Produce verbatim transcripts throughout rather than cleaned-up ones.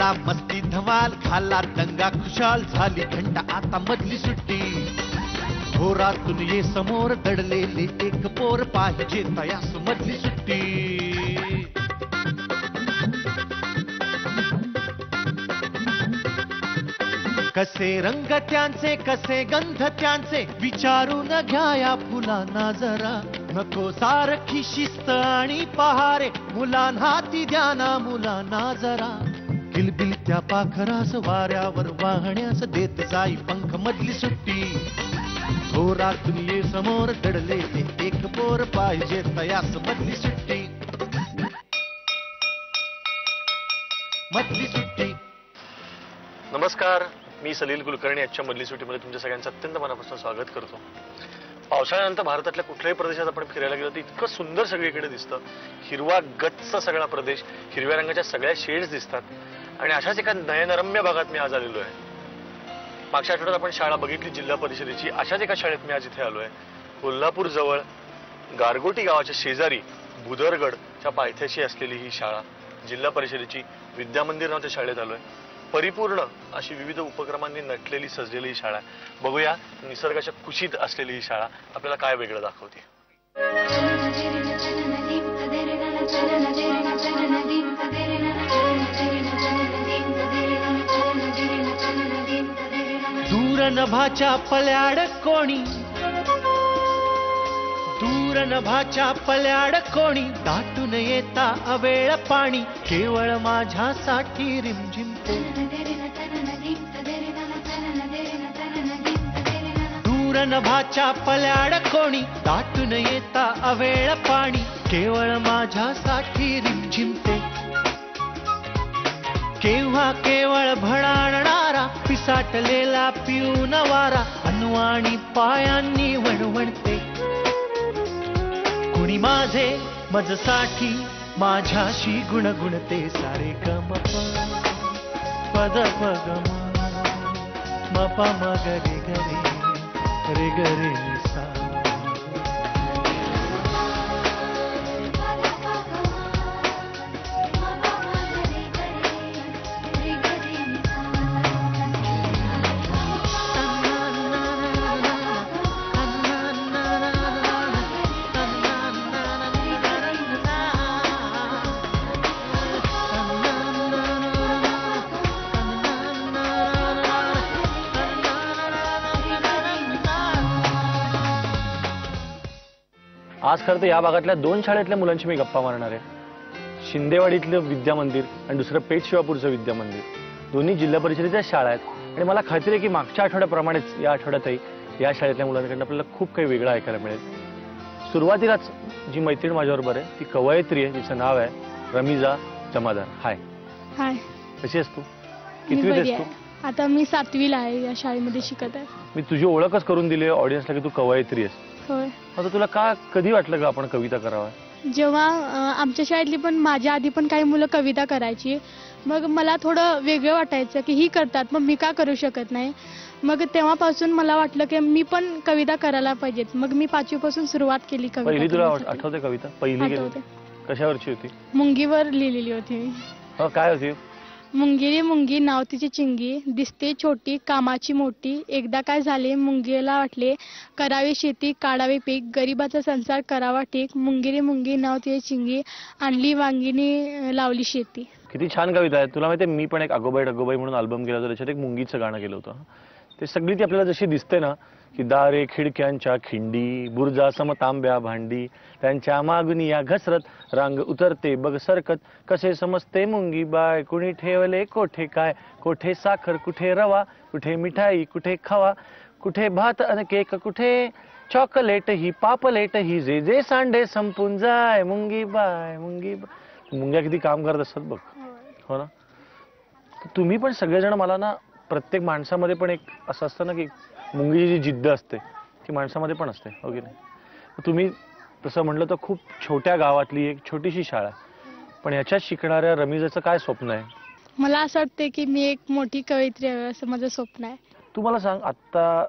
केला मस्ती धमाल, झाला दंगा खुशाल, झाली घंटा आता मधली सुट्टी. घोरातून ये समोर दडलेले एक पोर, पाहिजे तयास मधली सुट्टी. कसे रंग त्यांचे कसे गंध त्यांचे, विचारून घ्या या फुलांना जरा. नको सारखी शिस्त आणि पहारे, मुलांना ती द्याना मुलांना जरा. किलबिल त्या पाखरास वाऱ्यावर वाहण्यास देत जाई पंख मधली सुट्टी. थोरातून ये समोर दडलेले एक पोर, पाहिजे तयास मधली सुट्टी. मधली सुट्टी. नमस्कार, मी सलील कुलकर्णी. आजच्या मधली सुट्टीमध्ये तुमच्या सगळ्यांचं अत्यंत मनापासून स्वागत करतो. पावसाळ्यानंतर भारतातल्या कुठल्याही प्रदेशात आपण फिरायला गेलो तर इतकं सुंदर सगळीकडे दिसतं. हिरवा गच्च सगळा प्रदेश, हिरव्या रंगाच्या सगळ्या शेड्स दिसतात. आणि अशाच एका नयनरम्य भागात मी आज आलेलो आहे. मागच्या आठवड्यात आपण शाळा बघितली जिल्हा परिषदेची. अशाच एका शाळेत मी आज इथे आलो आहे. कोल्हापूर जवळ गारगोटी गावाच्या शेजारी भुदरगडच्या पायथ्याशी असलेली ही शाळा, जिल्हा परिषदेची विद्यामंदिर नावाच्या शाळेत आलोय. परिपूर्ण अशी विविध उपक्रमांनी नटलेली सजलेली ही शाळा. बघूया निसर्गाच्या कुशीत असलेली ही शाळा आपल्याला काय वेगळं दाखवते. दूर नभाच्या पल्याड कोणी, दूर नभाच्या पल्याड कोणी, दाटून येता अवेळ पाणी, केवळ माझ्यासाठी रिमझिमते. दूर नभाच्या पल्याड कोणी, दाटून येता अवेळ पाणी, केवळ माझ्यासाठी रिमझिमते. केव्हा केवळ भणाणणारा पिसाटलेला पिऊन वारा, अनवाणी पायांनी वणवणते. कुणी माझे मजसाठी माझ्याशी गुणगुणते, सारे गम पद पग म प म ग रे ग रे रे ग रे सा. आज खरं तर या भागातल्या दोन शाळेतल्या मुलांची मी गप्पा मारणार आहे. शिंदेवाडीतलं विद्यामंदिर आणि दुसरं पेठ शिवापूरचं विद्यामंदिर, दोन्ही जिल्हा परिषदेच्या शाळा आहेत. आणि मला खात्री आहे की मागच्या आठवड्याप्रमाणेच या आठवड्यातही या शाळेतल्या मुलांकडून आपल्याला खूप काही वेगळं ऐकायला मिळेल. सुरुवातीलाच जी मैत्रीण माझ्याबरोबर आहे ती कवयित्री आहे, जिचं नाव आहे रमिजा जमादार. हाय. हाय. कशी आहेस तू? कितवीत आहेस तू? आता मी सातवीला आहे, या शाळेमध्ये शिकत आहे. मी तुझी ओळखच करून दिली ऑडियन्सला की तू कवयित्री आहेस. होय. आता तुला का कधी वाटलं का आपण कविता करावा? जेव्हा आमच्या शाळेतली पण माझ्या आधी पण काही मुलं कविता करायची, मग मला थोडं वेगळं वाटायचं की ही करतात, मग मी का करू शकत नाही. मग तेव्हापासून मला वाटलं की मी पण कविता करायला पाहिजेत. मग मी पाचवीपासून सुरुवात केली कविता. पहिली तुला आठवते कविता? पहिली कशावरची होती? मुंगीवर लिहिलेली होती मी. हो, काय होती? मुंगी मुंगी नाव तिची चिंगी, दिसते छोटी कामाची मोठी, एकदा काय झाले मुंगीला वाटले, करावी शेती काढावे पीक, गरिबाचा संसार करावा ठीक, मुंगिरी मुंगी नाव तिची चिंगी, आणली वांगिनी लावली शेती. किती छान कविता आहे. तुला माहिती आहे मी पण एक अगोबाई अगोबाई म्हणून अल्बम केला होता, त्याच्यात एक मुंगीचं गाणं केलं होतं. ते सगळी ती आपल्याला जशी दिसते ना की दारे खिडक्यांच्या खिंडी, बुर्जा समतांब्या भांडी, त्यांच्या मागुनी या घसरत रांग उतरते बघ सरकत, कसे समजते मुंगी बाय, कुणी ठेवले कोठे काय, कोठे साखर कुठे रवा, कुठे मिठाई कुठे खवा, कुठे भात अन केक कुठे चॉकलेट ही पापलेट ही, जे जे सांडे संपून जाय मुंगी बाय मुंगी बाय. मुंग्या किती काम करत असतात बघ. हो ना. तुम्ही पण सगळेजण मला ना, प्रत्येक माणसामध्ये पण एक असं असतं ना की मुंगीची जी जिद्द असते ती माणसामध्ये पण असते, हो की नाही. तुम्ही तसं म्हटलं तर खूप छोट्या गावातली एक छोटीशी शाळा, पण ह्याच्यात शिकणाऱ्या रमिजाचं काय स्वप्न आहे? मला असं वाटतं की मी एक मोठी कवयित्री आहे, असं माझं स्वप्न आहे. तू मला सांग, आता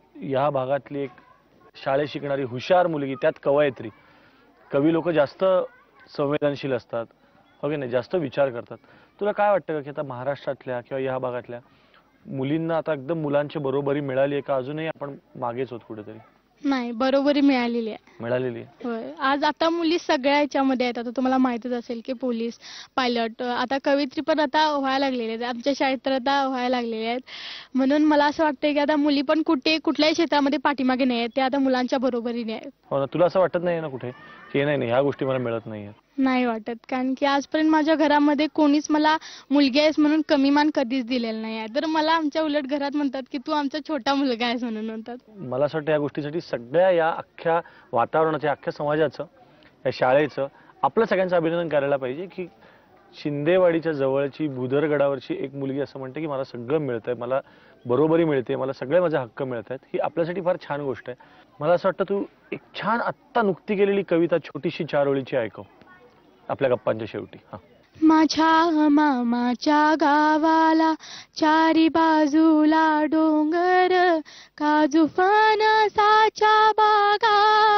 या भागातली एक शाळेत शिकणारी हुशार मुलगी, त्यात कवयित्री, कवी लोक जास्त संवेदनशील असतात, हो की नाही, जास्त विचार करतात. तुला काय वाटतं का की आता महाराष्ट्रातल्या किंवा या भागातल्या मुलींना आता एकदम मुलांची बरोबरी मिळाली आहे का अजूनही आपण मागेच होत कुठेतरी? नाही, बरोबरी मिळालेली आहे. मिळालेली आहे. होय, आज आता मुली सगळ्या याच्यामध्ये आहेत. आता तुम्हाला माहितच असेल की पोलीस, पायलट, आता कवयित्री पण आता व्हायला लागलेल्या आहेत. आमच्या शाळेत तर आता व्हायला लागलेल्या आहेत. म्हणून मला असं वाटतंय की आता मुली पण कुठे कुठल्याही क्षेत्रामध्ये पाठीमागे नाही आहेत, ते आता मुलांच्या बरोबरीने आहेत. हो ना, तुला असं वाटत नाही ना कुठे की नाही नाही ह्या गोष्टी मला मिळत नाहीये? नाही वाटत, कारण की आजपर्यंत माझ्या घरामध्ये कोणीच मला मुलगी आहेस म्हणून कमी मान कधीच दिलेलं नाही आहे. तर मला आमच्या उलट घरात म्हणतात की तू आमचा छोटा मुलगा आहेस म्हणून म्हणतात. मला असं वाटतं या गोष्टीसाठी सगळ्या या अख्ख्या वातावरणाच्या, अख्ख्या समाजाचं, या शाळेचं आपलं सगळ्यांचं अभिनंदन करायला पाहिजे की शिंदेवाडीच्या जवळची भुदरगडावरची एक मुलगी असं म्हणते की मला सगळं मिळतंय, मला बरोबरी मिळते, मला सगळे माझे हक्क मिळत आहेत. ही आपल्यासाठी फार छान गोष्ट आहे. मला असं वाटतं तू एक छान आत्ता नुकती केलेली कविता छोटीशी चार ओळीची ऐकव आपल्या गप्पांच्या शेवटी. हा. माझ्या मामाच्या गावाला चारी बाजूला डोंगर, काजू फणसाच्या बागा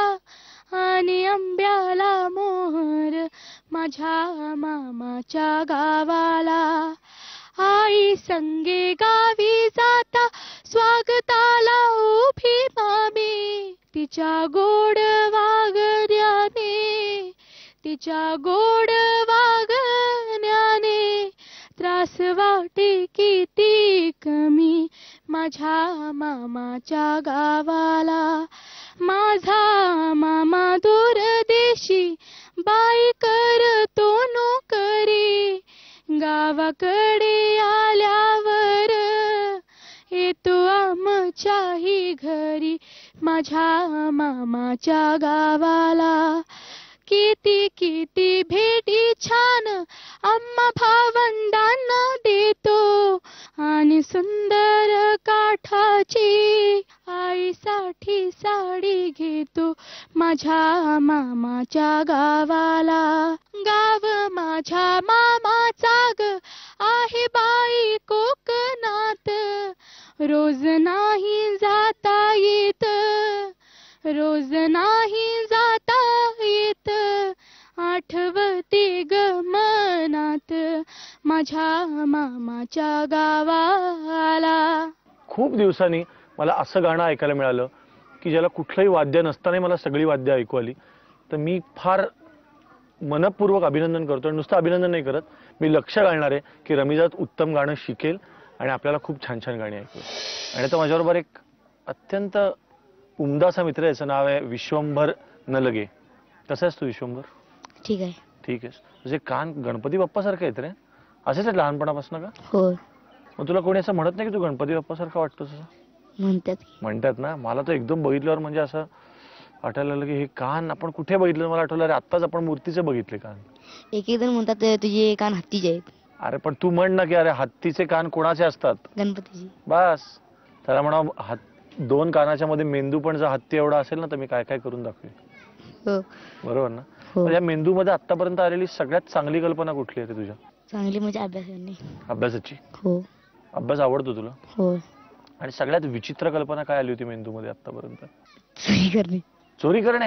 आणि आंब्याला मोहर. माझ्या मामाच्या गावाला आई संगे गावी जाता, स्वागताला उभी मामी, तिच्या गोड वागण्याने, तिच्या गोड वागण्याने त्रास वाटे किती कमी. माझ्या मामाच्या गावाला माझा मामा दूरदेशी बाई करतो नोकरी, गावाकडे आल्यावर येतो आमच्याही घरी. माझ्या मामाच्या गावाला किती किती भेटी छान आम्हा भावंडांना देतो, आणि सुंदर काठाची आईसाठी साडी घेतो. माझ्या मामाच्या गावाला गाव माझ्या मामाचा ग आहे बाई कोकणात, रोज नाही जाता येत, रोज नाही जाता येत, आठवते ग मनात माझ्या मामाच्या गावाला. खूप दिवसांनी मला असं गाणं ऐकायला मिळालं की ज्याला कुठलंही वाद्य नसताना मला सगळी वाद्य ऐकू आली. तर मी फार मनपूर्वक अभिनंदन करतो. आणि नुसतं अभिनंदन नाही करत, मी लक्ष घालणार आहे की रमिजात उत्तम गाणं शिकेल आणि आपल्याला खूप छान छान गाणी ऐकू. आणि आता माझ्याबरोबर एक अत्यंत उमदा असा मित्र आहे, याचं नाव आहे विश्वंभर नलगे. कसं आहेस तू विश्वंभर? ठीक आहे. ठीक आहे. तुझे कान गणपती बाप्पासारखे आहेत रे. असेच आहेत लहानपणापासून का? हो. मग तुला कोणी असं म्हणत नाही की तू गणपती बाप्पासारखा वाटतोस? म्हणतात म्हणतात ना. मला तर एकदम बघितल्यावर म्हणजे असं वाटायला लागलं की हे कान आपण कुठे बघितलं. मला आठवलं अरे आत्ताच आपण मूर्तीचे बघितले कान. एक एक जण म्हणतात तुझे कान हत्तीचे आहेत. अरे पण तू म्हण ना की अरे हत्तीचे कान कोणाचे असतात? गणपतीचे. बस त्याला म्हणा हात दोन कानाच्या मध्ये मेंदू पण जर हत्ती एवढा असेल ना तर मी काय काय करून दाखवेन. हो. बरोबर ना. हो. या मेंदू मध्ये आतापर्यंत आलेली सगळ्यात चांगली कल्पना कुठली आहे तुझ्या? चांगली म्हणजे अभ्यासाने. अभ्यासाची. हो. अभ्यास आवडतो तुला? हो. आणि सगळ्यात विचित्र कल्पना काय आली होती मेंदू मध्ये आतापर्यंत? चोरी करणे. चोरी करणे.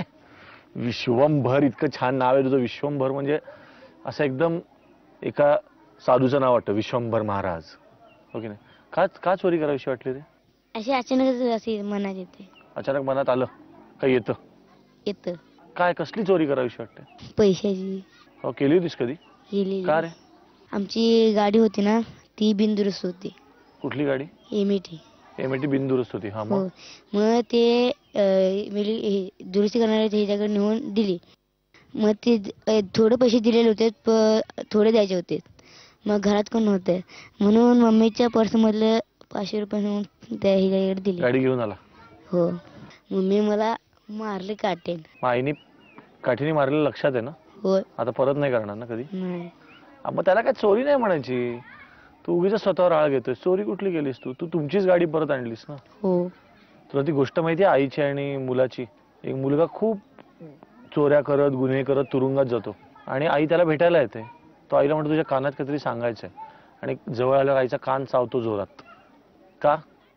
विश्वंभर इतकं छान नाव आहे तुझं. विश्वंभर म्हणजे असं एकदम एका साधूचं नाव वाटतं, विश्वंभर महाराज. हो की नाही? का का चोरी करावीशी वाटली ते? असे अचानक असे मनात येते. अचानक मनात आलं काय? येतं येतं. काय कसली चोरी करावीशी वाटते? पैशाची. हो. केली होतीस कधी? केली. का रे? आमची गाडी होती ना ती बिनदुरुस्त होती. कुठली गाडी? एमईटी. एमईटी बिनदुरुस्त होती. हा. मग मग ते दुरुस्ती करणारे त्याच्याकडे नेऊन दिली. मग ते थोडे पैसे दिलेले होते, थोडे द्यायचे होते. मग घरात कोण नव्हते म्हणून मम्मीच्या पर्स मधले पाचशे रुपये नेऊन त्या हिच्याकडे दिली. गाडी घेऊन आला? हो. मम्मी मला मारले काटेन. आईने काठीने मारलेलं लक्षात आहे ना? हो. आता परत नाही करणार ना कधी? नाही. मग त्याला काय चोरी नाही म्हणायची. तू उगीच स्वतःवर आळ घेतोय. चोरी कुठली केलीस तू? तू तुमचीच गाडी परत आणलीस ना? हो. तुला ती गोष्ट माहिती आहे आईची आणि मुलाची? एक मुलगा खूप चोऱ्या करत गुन्हे करत तुरुंगात जातो आणि आई त्याला भेटायला येते. तो आईला म्हणतो तुझ्या कानात काहीतरी सांगायचंय आणि जवळ आल्यावर आईचा कान चावतो जोरात. का?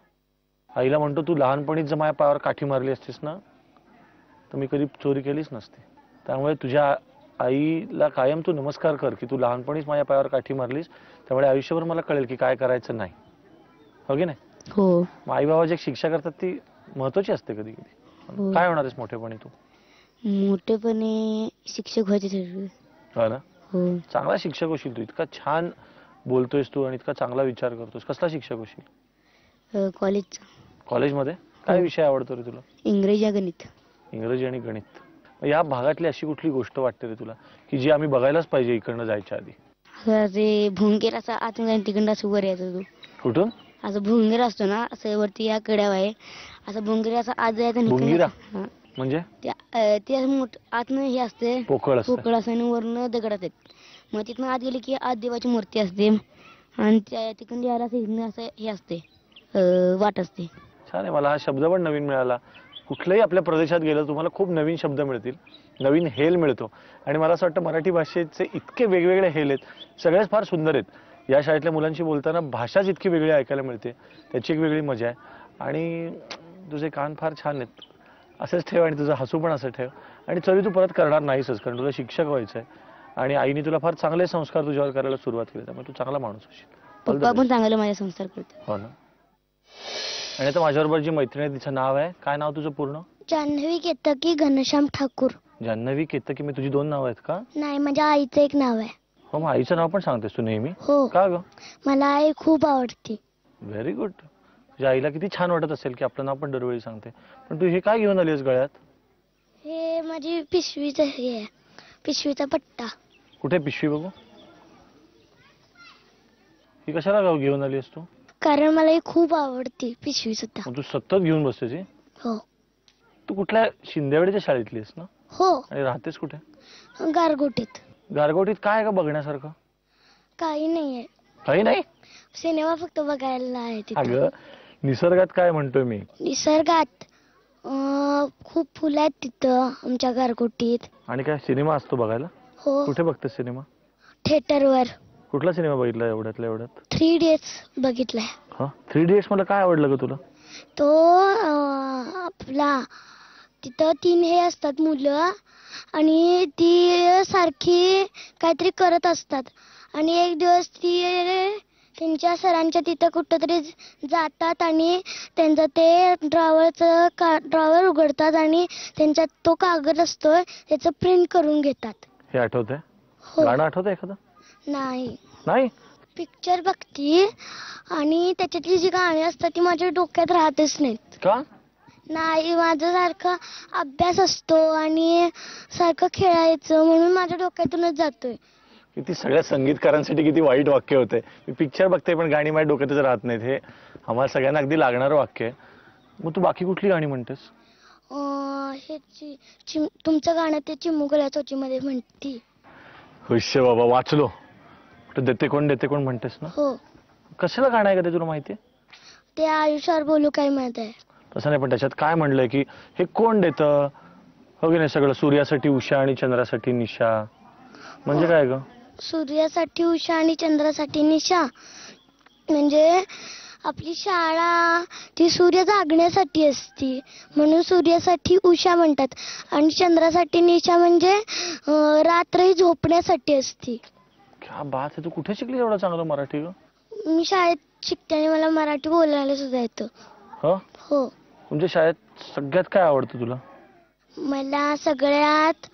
आईला म्हणतो तू लहानपणीच जर माझ्या पायावर काठी मारली असतीस ना तर मी कधी चोरी केलीच नसती. त्यामुळे तुझ्या आईला कायम तू नमस्कार कर की तू लहानपणीच माझ्या पायावर काठी मारलीस, त्यामुळे आयुष्यभर मला कळेल की काय करायचं नाही. हो की नाही? हो. आई बाबा जे शिक्षा करतात ती महत्वाची असते कधी कधी. हो. काय होणार आहेस मोठेपणी तू? मोठेपणे शिक्षक व्हायचे ठरवले. हो ना? हो. चांगला शिक्षक होशील तू. इतका छान बोलतोयस तू आणि इतका चांगला विचार करतोस. कसला शिक्षक होशील? Uh, college. कॉलेजमध्ये काय हो. विषय आवडतो रे तुला? इंग्रजी या गणित. इंग्रजी आणि गणित. मग या भागातली अशी कुठली गोष्ट वाटते रे तुला की जी आम्ही बघायलाच पाहिजे इकडनं जायच्या आधी? असं ते भुंगेर असा आतून जाऊन तिकडनं असं वर यायचं तो. कुठून? असं भुंगेर असतो ना, असं वरती या कड्यावर आहे, असं भुंगेर असं आत जायचं आणि इकडनं- भुंगीरा? हा. म्हणजे त्या अ, ते असं मोठ आतनं हे असते पोकळ असतं. पोकळ असं आणि वरनं दगड असतात. मग तिथनं आत गेले की आत देवाची मूर्ती असते आणि त्या तिकडून यायला असं इथनं असं हे असते अ, वाट असते. छान आहे. मला हा शब्द पण नवीन मिळाला. कुठल्याही आपल्या प्रदेशात गेलं तुम्हाला खूप नवीन शब्द मिळतील, नवीन हेल मिळतो. आणि मला असं वाटतं मराठी भाषेचे इतके वेगवेगळे हेल आहेत, सगळेच फार सुंदर आहेत. या शाळेतल्या मुलांशी बोलताना भाषाच इतकी वेगळी ऐकायला मिळते, त्याची एक वेगळी मजा आहे. आणि तुझे कान फार छान आहेत, असंच ठेव आणि तुझं हसू पण असं ठेव. आणि चवी तू परत करणार नाहीसच, कारण तुला शिक्षक व्हायचं आहे आणि आईने तुला फार चांगले संस्कार तुझ्यावर करायला सुरुवात केली, त्यामुळे तू चांगला माणूस होशील. पप्पा पण चांगलं माझ्या संस्कार करते. हो ना? आणि आता माझ्याबरोबर जी मैत्रीण आहे तिचं नाव आहे काय? नाव तुझं पूर्ण? जान्हवी केतकी घनश्याम ठाकूर. जान्हवी केतकी. मी तुझी दोन नाव आहेत का? नाही, माझ्या आईचं एक नाव आहे. हो, मग आईचं नाव पण सांगतेस तू नेहमी? हो, का ग? मला आई खूप आवडते. Very good. तुझ्या आईला किती छान वाटत असेल की आपलं नाव पण दरवेळी सांगते. पण तू हे काय घेऊन आलीस गळ्यात? हे माझी पिशवीचं हे आहे, पिशवीचा पट्टा. कुठे पिशवी बघू? ही कशाला गाव घेऊन आलीस तू? कारण मला ही खूप आवडते पिशवी सुद्धा. मग तू सतत घेऊन बसतेस ही? हो. तू कुठल्या शिंदेवाडीच्या शाळेतली आहेस ना? हो, आणि राहतेस कुठे? गारगोटीत. गारगोटीत काय आहे का बघण्यासारखं? काही नाहीये, काही नाही. सिनेमा फक्त बघायला आहे तिथे. अगं निसर्गात काय म्हणतोय मी? निसर्गात अं, खूप फुलं आहेत तिथं आमच्या गारगोटीत. आणि काय सिनेमा असतो बघायला? हो, कुठे बघतेस सिनेमा? थिएटरवर. कुठला सिनेमा बघितला एवढ्यातल्या एवढ्यात? थ्री डेज बघितलाय. हा, थ्री इडियट्स मला काय आवडलं ग तुला? तो अं, आपला तिथं तीन हे असतात मुलं आणि ती सारखी काहीतरी करत असतात आणि एक दिवस ती त्यांच्या सरांच्या तिथं कुठंतरी जातात आणि त्यांचं ते ड्रॉवरचं का ड्रॉवर उघडतात आणि त्यांच्यात तो कागद असतोय त्याचं प्रिंट करून घेतात. हे आठवतंय? हो. गाणं आठवतंय एखादं? नाही, नाही. पिक्चर बघती आणि त्याच्यातली जी गाणी असतात ती माझ्या डोक्यात राहतच नाहीत. का? नाही, माझं सारखं अभ्यास असतो आणि सारखं खेळायचं म्हणून माझ्या डोक्यातूनच जातोय. किती सगळ्या संगीतकारांसाठी किती वाईट वाक्य होते. मी पिक्चर बघते पण गाणी माझ्या डोक्यातच राहत नाहीत. हे आम्हाला सगळ्यांना अगदी लागणारं वाक्य आहे. मग तू बाकी कुठली गाणी म्हणतेस? अं, हे चि- चिम- तुमचं गाणं ते चिमुकल्या चोचीमध्ये म्हणती. हुश्य बाबा, वाचलो. कुठे देते कोण देते कोण म्हणतेस ना? हो, कशाला गाणं आहे का ते तुला माहितीये? ते आयुष्यावर बोलू काय माहित आहे. तसं नाही, पण त्याच्यात काय म्हणलंय की हे कोण देतं? हो की नाही? सगळं सूर्यासाठी उषा आणि चंद्रासाठी निशा. म्हणजे काय ग? सूर्यासाठी उषा आणि चंद्रासाठी निशा म्हणजे आपली शाळा ती सूर्य जागण्यासाठी असती म्हणून सूर्यासाठी उषा म्हणतात आणि चंद्रासाठी निशा म्हणजे अं, रात्र ही झोपण्यासाठी असती. क्या बात आहे. तू कुठे शिकली एवढं चांगलं मराठी ग? मी शाळेत शिकताना मला मराठी बोलायला सुद्धा येतं. हो? हो, तुमच्या शाळेत सगळ्यात काय आवडतं तुला? मला सगळ्यात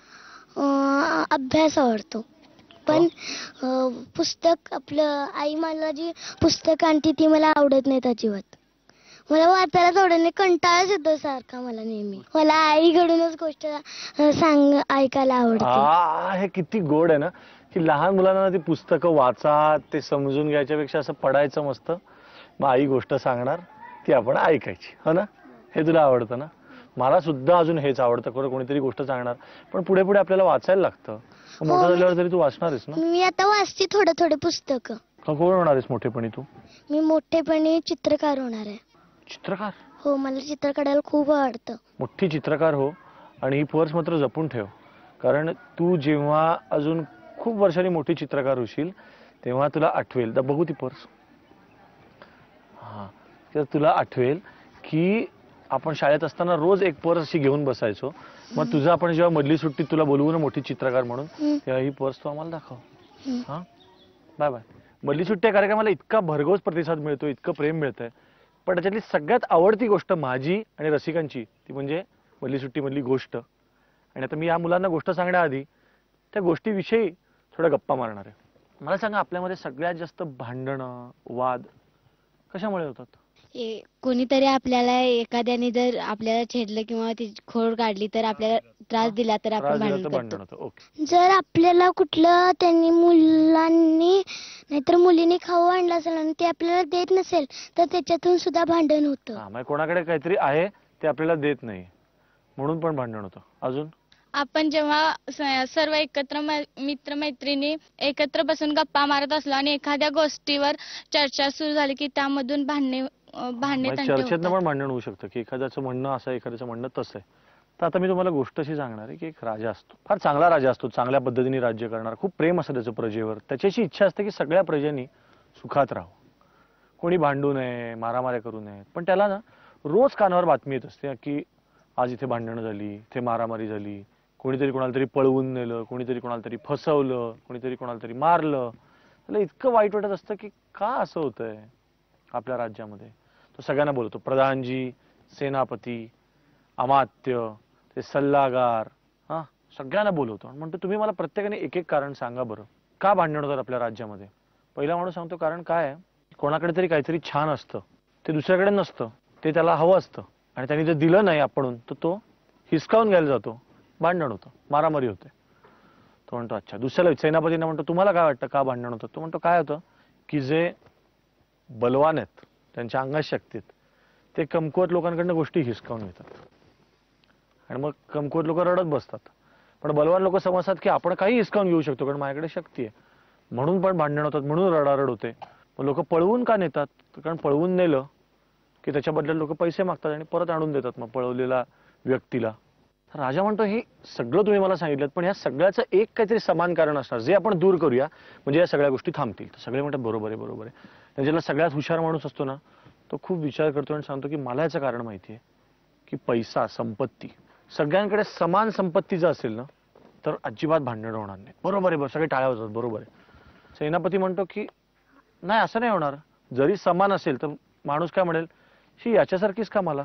अं, अभ्यास आवडतो. पण अं, पुस्तक आपलं आई मला जी पुस्तक आणते ती मला आवडत नाहीत अजिबात. मला वाचायलाच आवडत नाही, कंटाळाच येतो सारखा मला नेहमी. मला आईकडूनच गोष्ट अं, सांग ऐकायला आवडते. आ, हे किती गोड आहे ना की लहान मुलांना ती पुस्तकं वाचा, ते समजून घ्यायच्या पेक्षा असं पडायचं मस्त. मग आई गोष्ट सांगणार ती आपण ऐकायची. हो ना? हे तुला आवडतं ना? मला सुद्धा अजून हेच आवडतं. खरं कोणीतरी गोष्ट सांगणार पण पुढे पुढे आपल्याला वाचायला लागतं. मोठं झाल्यावर तरी तू वाचणारच ना? मी आता वाचते थोडं थोडे पुस्तक. का कोण होणार आहेस मोठेपणी तू? मी मोठेपणी चित्रकार होणार आहे. चित्रकार? हो, मला चित्र काढायला खूप आवडतं. मोठी चित्रकार हो. आणि ही पर्स मात्र जपून ठेव, कारण तू जेव्हा अजून खूप वर्षांनी मोठी चित्रकार होशील तेव्हा तुला आठवेल. तर बघू ती पर्स. हा, तर तुला आठवेल की आपण शाळेत असताना रोज एक पर्स अशी घेऊन बसायचो मग तुझं आपण जेव्हा मधली सुट्टीत तुला बोलवू ना मोठी चित्रकार म्हणून, हं. तेव्हा ही पर्स तू आम्हाला दाखव. हं. हा बाय बाय. मधली सुट्टी या कार्यक्रमाला इतका भरघोस प्रतिसाद मिळतो, इतकं प्रेम मिळतंय, पण त्याच्यातली सगळ्यात आवडती गोष्ट माझी आणि रसिकांची ती म्हणजे मधली सुट्टी मधली गोष्ट. आणि आता मी या मुलांना गोष्ट सांगण्याआधी त्या गोष्टीविषयी थोड्या गप्पा मारणार आहे. मला सांगा, आपल्यामध्ये सगळ्यात जास्त भांडणं वाद कशामुळे होतात? ए- कोणीतरी आपल्याला एखाद्याने जर आपल्याला छेडलं किंवा ती खोड काढली तर आपल्याला त्रास दिला तर त्रास आपण दिला भांडण तर भांडण करतो. होतं. ओके. जर आपल्याला कुठलं त्यांनी मुलांनी नाहीतर मुलींनी खाऊ आणलं असेल आणि ते आपल्याला देत नसेल तर त्याच्यातून सुद्धा भांडण होतं. हा, म्हणजे कोणाकडे काहीतरी आहे ते आपल्याला देत नाही म्हणून पण भांडण होतं. अजून आपण जेव्हा स- सर्व एकत्र मित्र मैत्रिणी एकत्र बसून गप्पा मारत असलो आणि एखाद्या गोष्टीवर चर्चा सुरू झाली की त्यामधून भांडणे अं, भांडणे म्हणजे तंटे चर्चेतनं होतात. पण भांडण होऊ शकतं की एखाद्याचं म्हणणं असं आहे, एखाद्याचं म्हणणं तसं आहे. तर आता मी तुम्हाला गोष्ट अशी सांगणार आहे की एक राजा असतो, फार चांगला राजा असतो, चांगल्या पद्धतीने राज्य करणार, खूप प्रेम असतं त्याचं प्रजेवर. त्याच्याशी इच्छा असते की सगळ्या प्रजेनी सुखात राहावं, कोणी भांडू नये, मारामाऱ्या करू नये. पण त्याला ना रोज कानावर बातमी येत असते की आज इथे भांडणं झाली, इथे मारामारी झाली, कोणीतरी कोणाला तरी पळवून नेलं, कोणीतरी कोणाला तरी फसवलं, कोणीतरी कोणाला तरी मारलं. त्याला इतकं वाईट वाटत असतं की का असं होतंय आपल्या राज्यामध्ये. तो सगळ्यांना बोलतो, प्रधानजी, सेनापती, अमात्य, ते सल्लागार, हा सगळ्यांना बोलवतो आणि म्हणतो तुम्ही मला प्रत्येकाने एक एक कारण सांगा बरं, का भांडण होतात आपल्या राज्यामध्ये. पहिला माणूस सांगतो कारण काय आहे, कोणाकडे तरी काहीतरी छान असतं, ते दुसऱ्याकडे नसतं, ते त्याला हवं असतं आणि त्यांनी जर दिलं नाही आपण तर तो हिसकावून घ्यायला जातो, भांडण होतं, मारामारी होते. तो म्हणतो अच्छा. दुसऱ्याला सेनापतींना म्हणतो तुम्हाला काय वाटतं का भांडण होतं. तो म्हणतो काय होतं की जे बलवान आहेत, त्यांच्या अंगात शक्ती आहेत, ते कमकुवत लोकांकडनं गोष्टी हिसकावून घेतात आणि मग कमकुवत लोक रडत बसतात. पण बलवान लोक समजतात की आपण काही हिसकावून घेऊ शकतो कारण माझ्याकडे शक्ती आहे, म्हणून पण भांडण होतात, म्हणून रडारड होते. मग लोक पळवून का नेतात, कारण पळवून नेलं की त्याच्या बदल्यात लोक पैसे मागतात आणि परत आणून देतात मग पळवलेल्या व्यक्तीला. राजा म्हणतो हे सगळं तुम्ही मला सांगितलं, पण या सगळ्याचं एक काहीतरी समान कारण असणार जे आपण दूर करूया म्हणजे या सगळ्या गोष्टी थांबतील. तर सगळे म्हणतात बरोबर आहे बरोबर आहे. त्याच्याला सगळ्यात हुशार माणूस असतो ना तो खूप विचार करतो आणि सांगतो की मला याचं कारण माहिती आहे की पैसा, संपत्ती, सगळ्यांकडे समान संपत्ती जर असेल ना तर अजिबात भांडण होणार नाही. बरोबर आहे, बरं सगळे टाळ्या होतात, बरोबर आहे. सेनापती म्हणतो की नाही असं नाही होणार, जरी समान असेल तर माणूस काय म्हणेल शी याच्यासारखीच का मला,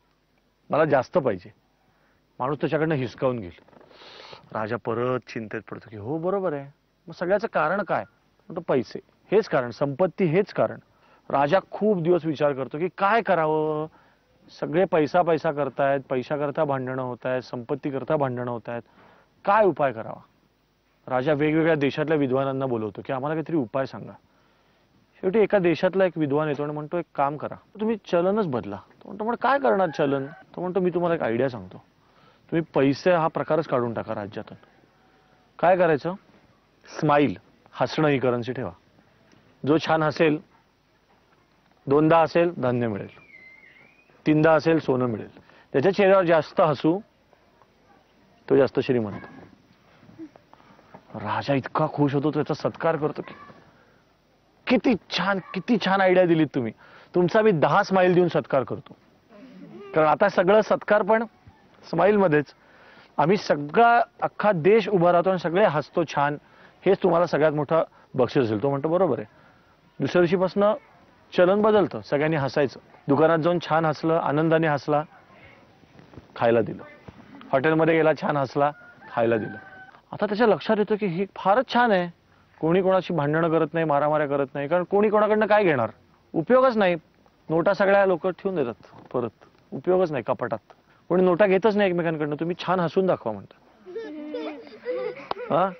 मला जास्त पाहिजे. माणूस त्याच्याकडनं हिसकावून घेईल. राजा परत चिंतेत पडतो की हो बरोबर आहे, मग सगळ्याचं कारण काय, म्हणतो पैसे हेच कारण, संपत्ती हेच कारण. राजा खूप दिवस विचार करतो की काय करावं, सगळे पैसा पैसा करतायत, पैसा करता भांडणं होत आहेत, संपत्ती करता भांडणं होत आहेत, काय उपाय करावा. राजा वेगवेगळ्या देशातल्या विद्वानांना बोलवतो की आम्हाला काहीतरी उपाय सांगा. शेवटी एका देशातला एक विद्वान येतो आणि म्हणतो एक काम करा, तुम्ही चलनच बदला. तो म्हणतो मग काय करणार चलन. तो म्हणतो मी तुम्हाला एक आयडिया सांगतो, तुम्ही पैसे हा प्रकारच काढून टाका राज्यातून. काय करायचं, स्माईल, हसणं ही करन्सी ठेवा. जो छान हसेल, दोनदा असेल धान्य मिळेल, तीनदा असेल सोनं मिळेल. त्याच्या चेहऱ्यावर जास्त हसू तो जास्त श्रीमंत. राजा इतका खुश होतो, त्याचा सत्कार करतो की किती छान, किती छान आयडिया दिलीत तुम्ही, तुमचा मी दहा स्माईल देऊन सत्कार करतो. कारण आता सगळं सत्कार पण स्माईल मध्येच. आम्ही सगळा अख्खा देश उभा राहतो आणि सगळे हसतो छान, हेच तुम्हाला सगळ्यात मोठा बक्षीस असेल. तो म्हणतो बरोबर आहे. दुसऱ्या दिवशीपासून चलन बदलतं, सगळ्यांनी हसायचं. दुकानात जाऊन छान हसलं, आनंदाने हसला, खायला दिलं. हॉटेलमध्ये गेला, छान हसला, खायला दिलं. आता त्याच्या लक्षात येतं की ही फारच छान आहे, कोणी कोणाशी भांडणं करत नाही, मारामाऱ्या करत नाही, कारण कोणी कोणाकडनं काय घेणार, उपयोगच नाही. नोटा सगळ्या लोक ठेवून देतात परत, उपयोगच नाही कपाटात, कोणी नोटा घेतच नाही एकमेकांकडनं. तुम्ही छान हसून दाखवा म्हणता. हा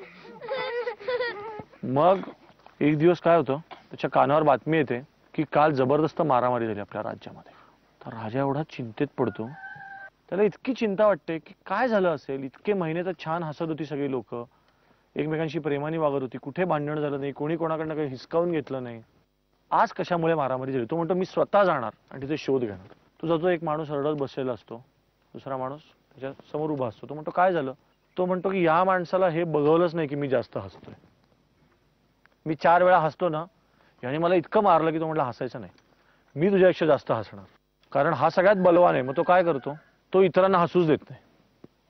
मग एक दिवस काय होतं, त्याच्या कानावर बातमी येते की काल जबरदस्त मारामारी झाली आपल्या राज्यामध्ये. तर राजा एवढा चिंतेत पडतो, त्याला इतकी चिंता वाटते की काय झालं असेल. इतके महिने तर छान हसत होती सगळी लोक, एकमेकांशी प्रेमाने वागत होती, कुठे भांडण झालं नाही, कोणी कोणाकडनं काही हिसकावून घेतलं नाही. आज कशामुळे मारामारी झाली. तो म्हणतो मी स्वतः जाणार आणि तिथे शोध घेणार. तो जातो, एक माणूस रडत बसलेला असतो, दुसरा माणूस त्याच्या समोर उभा असतो. तो म्हणतो काय झालं. तो म्हणतो की या माणसाला हे बघवलंच नाही की मी जास्त हसतोय, मी चार वेळा हसतो ना, याने मला इतकं मारलं की तो म्हटलं हसायचं नाही, मी तुझ्यापेक्षा जास्त हसणार. कारण हा सगळ्यात बलवान आहे. मग तो काय करतो, तो इतरांना हसूच देत नाही.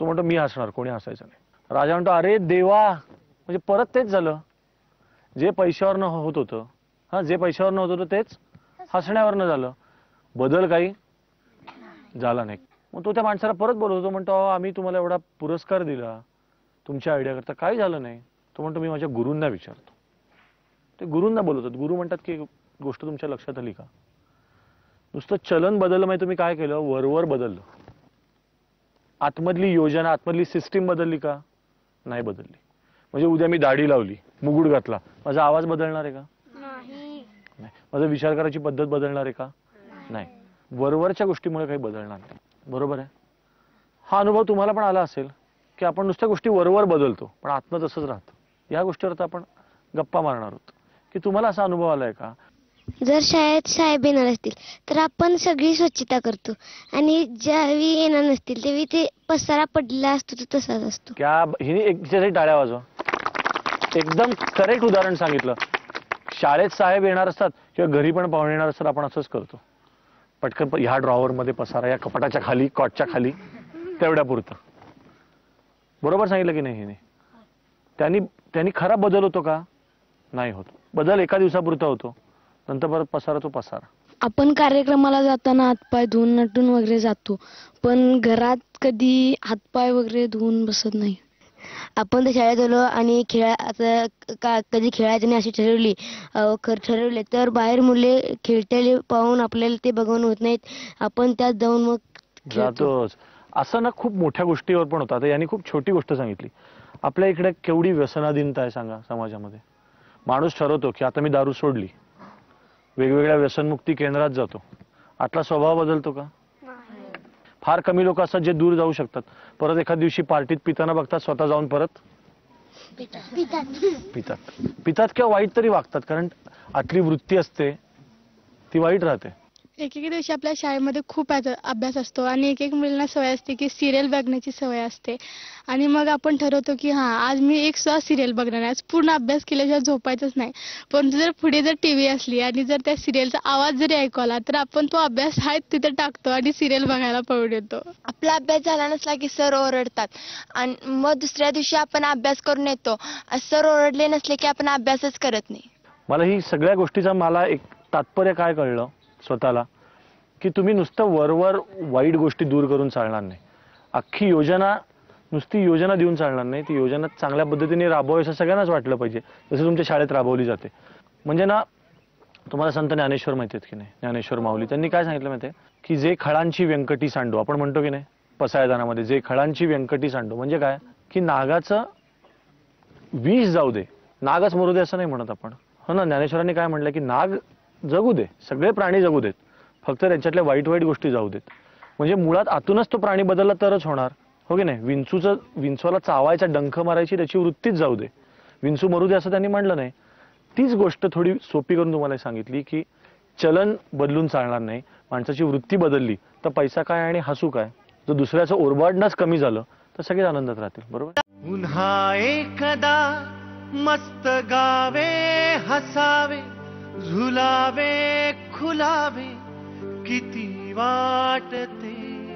तो म्हणतो मी हसणार, कोणी हसायचं नाही. राजा म्हणतो अरे देवा, म्हणजे परत तेच झालं जे पैशावरनं होत होतं. हा, जे पैशावरनं होत होतं तेच हसण्यावरनं झालं. बदल काही झाला नाही. मग तो त्या माणसाला परत बोलवतो, म्हणतो आम्ही तुम्हाला एवढा पुरस्कार दिला तुमच्या आयडिया करता, काही झालं नाही. तो म्हणतो मी माझ्या गुरूंना विचारतो. ते गुरूंना बोलवतात. गुरु म्हणतात की गोष्ट तुमच्या लक्षात आली का? नुसतं चलन बदललं म्हणजे तुम्ही काय केलं, वरवर बदललं. आतमधली योजना, आतमधली सिस्टीम बदलली का? नाही बदलली. म्हणजे उद्या मी दाढी लावली, मुकुट घातला, माझा आवाज बदलणार आहे का? नाही. माझा विचार करायची पद्धत बदलणार आहे का? नाही. वरवरच्या गोष्टीमुळे काही बदलणार नाही. बरोबर आहे. हा अनुभव तुम्हाला पण आला असेल की आपण नुसत्या गोष्टी वरवर बदलतो पण आत्म तसंच राहतं. या गोष्टीवर तर आपण गप्पा मारणार आहोत की तुम्हाला असा अनुभव आलाय का? जर शाळेत साहेब येणार असतील तर आपण सगळी स्वच्छता करतो आणि ज्यावेळी येणार नसतील त्यावेळी ते पसारा पडलेला असतो तो तसाच असतो. क्या हिने एक तिच्यासाठी टाळ्या वाजवा. एकदम करेक्ट उदाहरण सांगितलं. शाळेत साहेब येणार असतात किंवा घरी पण पाहुणे येणार असतात, आपण असंच करतो. पटकन ह्या ड्रॉवर मध्ये पसारा, या कपाटाच्या खाली, कॉटच्या खाली, तेवढ्या पुरतं. बरोबर सांगितलं की नाही हिने? त्यांनी त्यांनी खरा बदल होतो का? नाही होत. बदल एका दिवसापुरता होतो, नंतर परत पसारा तो पसारा. आपण कार्यक्रमाला जाताना हातपाय धुवून नटून वगैरे जातो, पण घरात कधी हातपाय वगैरे धुवून बसत नाही. आपण तर शाळेत आलो आणि खेळा का कधी खेळायचं नाही अशी ठरवली खर ठरवले तर बाहेर मुले खेळतेले पाहून आपल्याला ते बघवून होत नाहीत, आपण त्यात जाऊन मग जातोच. असं ना खूप मोठ्या गोष्टीवर पण होतं. आता यांनी खूप छोटी गोष्ट सांगितली. आपल्या इकडे केवढी व्यसनाधीनता आहे सांगा समाजामध्ये. माणूस ठरवतो की आता मी दारू सोडली, वेगवेगळ्या व्यसनमुक्ती केंद्रात जातो. आतला स्वभाव बदलतो का? फार कमी लोक असतात जे दूर जाऊ शकतात, परत एखाद दिवशी पार्टीत पिताना बघतात स्वतः जाऊन परत पितात पितात किंवा वाईट तरी वागतात, कारण आतली वृत्ती असते ती वाईट राहते. एक एक दिवशी आपल्या शाळेमध्ये खूप आज- अभ्यास असतो आणि एक एक मुलांना सवय असते की सिरियल बघण्याची सवय असते आणि मग आपण ठरवतो की हां आज मी एक सुद्धा सिरियल बघणार नाही, आज पूर्ण अभ्यास केल्याशिवाय झोपायचंच नाही. पण जर पुढे जर टीव्ही असली आणि जर त्या सिरियलचा आवाज जरी ऐकू आला तर आपण तो अभ्यास आहे तिथे टाकतो आणि सिरियल बघायला पळून येतो. आपला अभ्यास झाला नसला की सर ओरडतात आणि मग दुसऱ्या दिवशी आपण अभ्यास करून येतो. सर ओरडले नसले की आपण अभ्यासच करत नाही. मला ही सगळ्या गोष्टीचा मला एक तात्पर्य काय कळलं स्वतःला, की तुम्ही नुसतं वरवर वाईट गोष्टी दूर करून चालणार नाही. अख्खी योजना नुसती योजना देऊन चालणार नाही, ती योजना चांगल्या पद्धतीने राबवावी असं सगळ्यांनाच वाटलं पाहिजे, जसं तुमच्या शाळेत राबवली जाते. म्हणजे ना तुम्हाला संत ज्ञानेश्वर माहिती आहेत की नाही, ज्ञानेश्वर माऊली, त्यांनी काय सांगितलं माहिती आहे की जे खळांची व्यंकटी सांडो, आपण म्हणतो की नाही पसायदानामध्ये, जे खळांची व्यंकटी सांडो म्हणजे काय की नागाचं विष जाऊ दे, नागच मरू दे असं नाही म्हणत आपण. हो ना, ज्ञानेश्वरांनी काय म्हटलं की नाग जगू दे, सगळे प्राणी जगू देत, फक्त त्यांच्यातल्या वाईट वाईट गोष्टी जाऊ देत. म्हणजे मुळात आतूनच तो प्राणी बदलला तरच होणार. हो की नाही? विंचूचं विंचूला चावायचा, डंख मारायची त्याची वृत्तीच जाऊ दे, विंचू मरू दे असं त्यांनी म्हणलं नाही. तीच गोष्ट थोडी सोपी करून तुम्हाला सांगितली की चलन बदलून चालणार नाही, माणसाची वृत्ती बदलली तर पैसा काय आणि हसू काय. जर दुसऱ्याचं ओरबाडणंच कमी झालं तर सगळेच आनंदात राहतील. बरोबर. पुन्हा एकदा मस्त गावे, हसावे, झुलावे, खुलावे, किती वाटते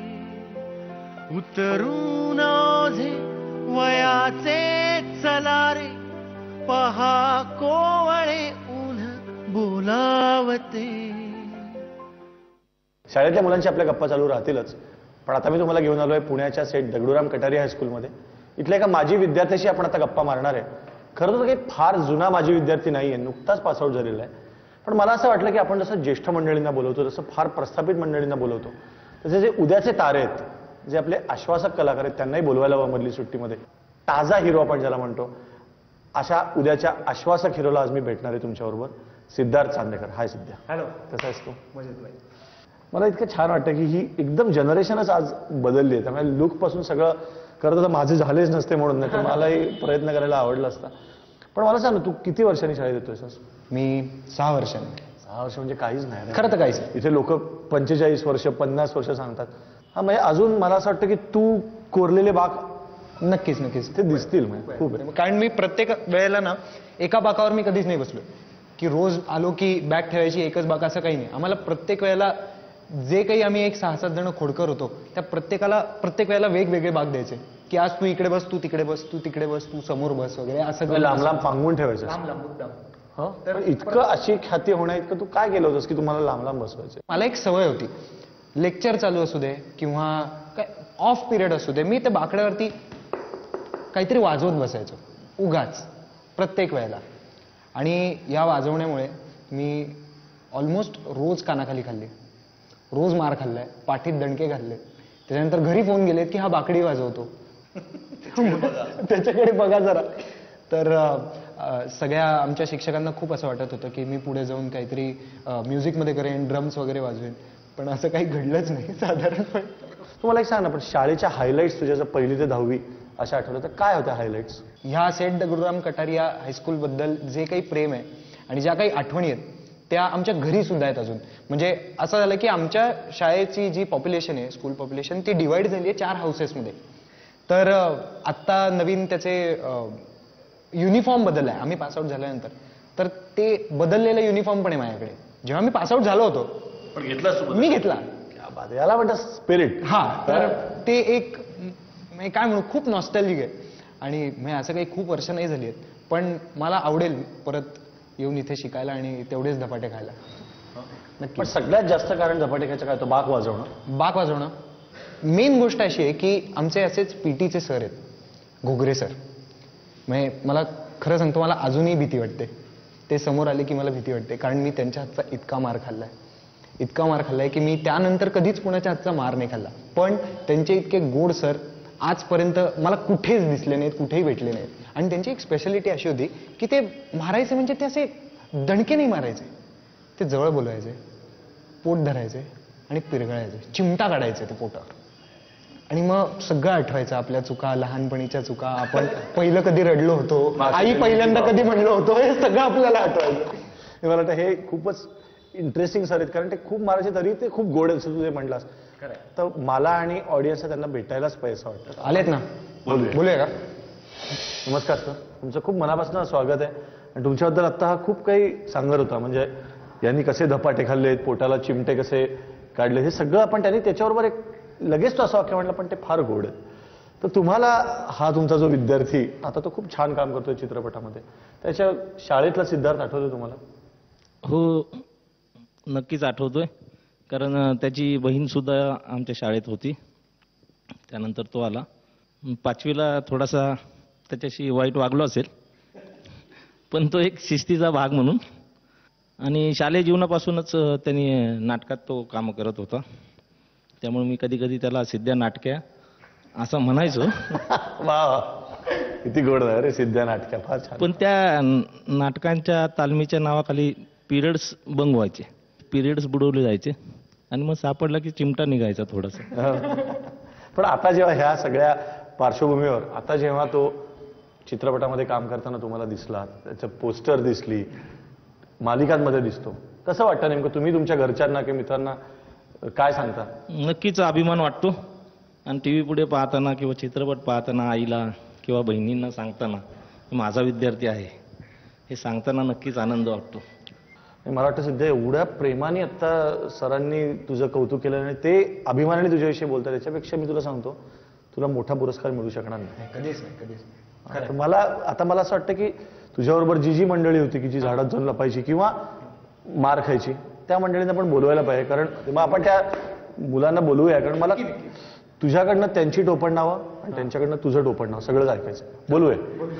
उतरून ओझे वयाचे चलारे, पहा कोवळे ऊन बोलावते. शाळेतल्या मुलांची आपल्या गप्पा चालू राहतीलच, पण आता मी तुम्हाला घेऊन आलोय पुण्याच्या सेठ दगडूराम कटारिया हायस्कूलमध्ये. इथल्या एका माजी विद्यार्थ्याशी आपण आता गप्पा मारणार आहे. खरं तर काही फार जुना माजी विद्यार्थी नाहीये, नुकताच पासआउट झालेला आहे. पण मला असं वाटलं की आपण जसं ज्येष्ठ मंडळींना बोलवतो, जसं फार प्रस्थापित मंडळींना बोलवतो, तसे जे उद्याचे तारे आहेत, जे आपले आश्वासक कलाकार आहेत, त्यांनाही बोलवायला हवं मधली सुट्टीमध्ये. ताजा हिरो आपण ज्याला म्हणतो, अशा उद्याच्या आश्वासक हिरोला आज मी भेटणार आहे तुमच्याबरोबर, सिद्धार्थ चांदेकर. हाय सिद्धा. हॅलो. कसा आहेस तू? मजेत नाही. मला इतकं छान वाटतं की ही एकदम जनरेशनच आज बदलली आहे. त्यामुळे लुक पासून सगळं करत तर माझे झालेच नसते म्हणून, नाही तर मलाही प्रयत्न करायला आवडला असता. पण मला सांग, तू किती वर्षांनी शाळेत येतोयस? मी सहा वर्षांनी. सहा वर्ष म्हणजे काहीच नाही खरं तर काहीच. इथे लोक पंचेचाळीस वर्ष पन्नास वर्ष सांगतात. हा म्हणजे अजून मला असं वाटतं की तू कोरलेले बाग नक्कीच नक्कीच ते दिसतील म्हणजे खूप आहे. कारण मी प्रत्येक वेळेला ना एका बाकावर मी कधीच नाही बसलो की रोज आलो की बॅग ठेवायची एकच बाक, असं काही नाही. आम्हाला प्रत्येक वेळेला जे काही आम्ही एक सहा सात जण खोडकर होतो त्या प्रत्येकाला प्रत्येक वेळेला वेगवेगळे बाग द्यायचे. की आज तू इकडे बस, तू तिकडे बस, तू तिकडे बस, तू समोर बस वगैरे असं करून लांब लांब पांगून ठेवायचं. लांब लांब मुद्दाम. हं? तर इतकं अशी ख्याती होण्या इतकं तू काय केलं होतंस की तुम्हाला लांब लांब बसवायचं? मला एक सवय होती, लेक्चर चालू असू दे किंवा काय ऑफ पिरियड असू दे, मी त्या बाकड्यावरती काहीतरी वाजवत बसायचो उगाच प्रत्येक वेळेला. आणि या वाजवण्यामुळे मी ऑलमोस्ट रोज कानाखाली खाल्ली, रोज मार खाल्लाय, पाठीत दणके घातले. त्याच्यानंतर घरी फोन गेलेत की हा बाकडी वाजवतो, त्याच्याकडे बघा जरा. तर सगळ्या आमच्या शिक्षकांना खूप असं वाटत होतं की मी पुढे जाऊन काहीतरी म्युझिकमध्ये करेन, ड्रम्स वगैरे वाजवेन, पण असं काही घडलंच नाही साधारणपणे. तुम्हाला एक सांग ना, पण शाळेच्या हायलाईट्स तुझ्या जर पहिली ते दहावी अशा आठवलं तर काय होत्या हायलाईट्स? ह्या सेंट गुरुराम कटारिया हायस्कूल बद्दल जे काही प्रेम आहे आणि ज्या काही आठवणी आहेत त्या आमच्या घरी सुद्धा आहेत अजून. म्हणजे असं झालं की आमच्या शाळेची जी पॉप्युलेशन आहे, स्कूल पॉप्युलेशन, ती डिवाइड झाली आहे चार हाऊसेसमध्ये. तर आत्ता नवीन त्याचे युनिफॉर्म बदलला आहे आम्ही पासआउट झाल्यानंतर. तर ते बदललेलं युनिफॉर्म पण आहे माझ्याकडे. जेव्हा मी पासआउट झालो होतो मी घेतला, याला म्हणतात स्पिरिट. हा, तर ते एक काय म्हणू खूप नॉस्टॅल्जिक आहे. आणि म्हणजे असं काही खूप वर्ष नाही झाली आहेत, पण मला आवडेल परत येऊन इथे शिकायला आणि तेवढेच धपाटे खायला. पण सगळ्यात जास्त कारण धपाटे खायचं काय, तो बाक वाजवणं. बाक वाजवणं मेन गोष्ट अशी आहे की आमचे असेच पीटीचे सर आहेत, घोगरे सर. म्हणजे मला खरं सांगतो, मला अजूनही भीती वाटते. ते समोर आले की मला भीती वाटते, कारण मी त्यांच्या हातचा इतका मार खाल्लाय, इतका मार खाल्लाय की मी त्यानंतर कधीच कुणाच्या हातचा मार नाही खाल्ला. पण त्यांचे इतके गोड सर आजपर्यंत मला कुठेच दिसले नाहीत, कुठेही भेटले नाहीत. आणि त्यांची एक स्पेशालिटी अशी होती की ते मारायचे म्हणजे ते असे दणके नाही मारायचे, ते जवळ बोलवायचे, पोट धरायचे आणि पिरगळायचे, चिमटा काढायचे ते पोटावर. आणि मग सगळं आठवायचं, आपल्या चुका, लहानपणीच्या चुका, आपण पहिलं कधी रडलो होतो, आई पहिल्यांदा कधी म्हणलो होतो, हे सगळं आपल्याला आठवायचं. मला वाटतं हे खूपच इंटरेस्टिंग सर आहेत, कारण ते खूप मारायचे तरी ते खूप गोड असं तुझे म्हणलास. तर मला आणि ऑडियन्स त्यांना भेटायलाच पाहिजे वाटतं. आलेत ना, बोलूया का? नमस्कार सर, तुमचं खूप मनापासून स्वागत आहे. आणि तुमच्याबद्दल आता हा खूप काही सांगत होता, म्हणजे यांनी कसे धपाटे खाल्लेत, पोटाला चिमटे कसे काढले, हे सगळं आपण त्यांनी त्याच्याबरोबर एक लगेच तो असं वाक्य म्हटलं, पण ते फार गोड आहे. तर तुम्हाला हा तुमचा जो विद्यार्थी आता तो खूप छान काम करतोय चित्रपटामध्ये, त्याच्या शाळेतला सिद्धार्थ आठवतोय तुम्हाला? हो, नक्कीच आठवतोय, कारण त्याची बहीण सुद्धा आमच्या शाळेत होती. त्यानंतर तो आला. पाचवीला थोडासा त्याच्याशी वाईट वागलो असेल, पण तो एक शिस्तीचा भाग म्हणून. आणि शालेय जीवनापासूनच त्यांनी नाटकात तो काम करत होता, त्यामुळे मी कधी कधी त्याला सिद्ध्या नाटक्या असं म्हणायचो. वा, किती गोड आहे रे सिद्ध्या नाटक्या, फार छान. पण त्या नाटकांच्या तालमीच्या नावाखाली पिरियड्स बंग व्हायचे, पिरियड्स बुडवले जायचे आणि मग सापडला की चिमटा निघायचा थोडासा. पण आता जेव्हा ह्या सगळ्या पार्श्वभूमीवर आता जेव्हा तो चित्रपटामध्ये काम करताना तुम्हाला दिसला, त्याचं पोस्टर दिसली, मालिकांमध्ये दिसतो, कसं वाटतं नेमकं? तुम्ही तुमच्या घरच्यांना किंवा मित्रांना काय सांगता? नक्कीच अभिमान वाटतो. आणि टी व्ही पुढे पाहताना किंवा चित्रपट पाहताना आईला किंवा बहिणींना सांगताना माझा विद्यार्थी आहे हे सांगताना नक्कीच आनंद वाटतो. मला वाटतं सिद्ध एवढ्या प्रेमाने आता सरांनी तुझं कौतुक केलं आणि ते अभिमानाने तुझ्याविषयी बोलतात, त्याच्यापेक्षा मी तुला सांगतो तुला मोठा पुरस्कार मिळू शकणार नाही. कधीच नाही, कधीच. मला आता मला असं वाटतं की तुझ्याबरोबर जी जी मंडळी होती की जी झाडात जाऊन लपायची किंवा मार खायची, त्या मंडळींना पण बोलवायला पाहिजे. कारण मग आपण त्या मुलांना बोलवूया, कारण मला तुझ्याकडनं त्यांची टोपण नावं आणि त्यांच्याकडनं तुझं टोपण नाव सगळंच ऐकायचं. बोलूया.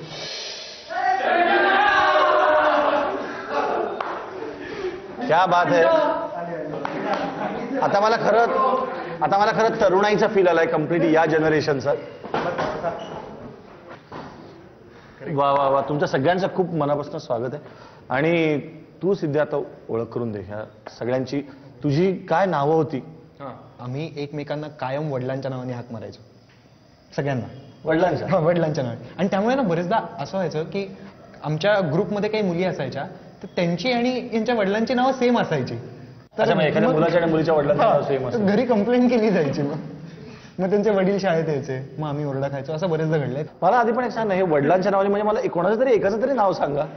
क्या बात आहे. आता मला खरं आता मला खरं तरुणाईचा फील आलाय कम्प्लीट या जनरेशनचा. वा वा वा, तुमच्या सगळ्यांचं खूप मनापासून स्वागत आहे. आणि तू सिद्ध आता ओळख करून दे ह्या सगळ्यांची. तुझी काय नावं होती? आम्ही एकमेकांना कायम वडिलांच्या नावाने हाक मारायचो, सगळ्यांना वडिलांच्या वडिलांच्या नावाने. आणि त्यामुळे ना बरेचदा असं व्हायचं की आमच्या ग्रुपमध्ये काही मुली असायच्या, तर त्यांची आणि यांच्या वडिलांची नावं सेम असायची. तर एखाद्या मुलाच्या आणि मुलीच्या वडिलांचं नाव सेम असायचं. घरी कंप्लेंट केली जायची. मग मग त्यांचे वडील शाळेत यायचे, मग आम्ही ओरडा खायचो. असं बरेचदा घडलंय. मला आधी पण एक सांग ना, हे वडिलांच्या नावाने म्हणजे मला कोणाचं तरी एकाचं तरी नाव सांगा.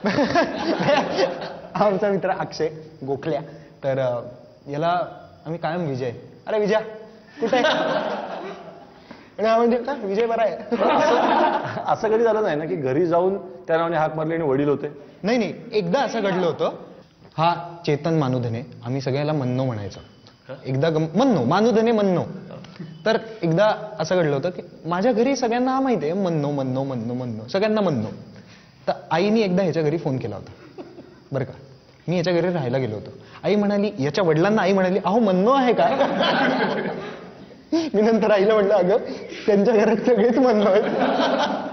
आमचा मित्र अक्षय गोखल्या, तर याला आम्ही कायम विजय, अरे विजय कुठे आणि हा म्हणजे का विजय बरा आहे. असं कधी झालं नाही ना की घरी जाऊन त्या नावाने हाक मारली आणि वडील होते? नाही नाही, एकदा असं घडलं होतं. हा चेतन मानुधने, आम्ही सगळ्याला मन्नो म्हणायचो. एकदा गम- मन्नो मानुधने मन्नो. तर एकदा असं घडलं होतं की माझ्या घरी सगळ्यांना हा माहिती आहे मन्नो मन्नो मन्नो मन्नो सगळ्यांना मन्नो. तर आईने एकदा ह्याच्या घरी फोन केला होता बरं का. मी याच्या घरी राहायला गेलो होतो. आई म्हणाली, याच्या वडिलांना आई म्हणाली, अहो मन्नो आहे का? मी नंतर आईला म्हटलं, अगं त्यांच्या घरात सगळेच मन्नो आहेत.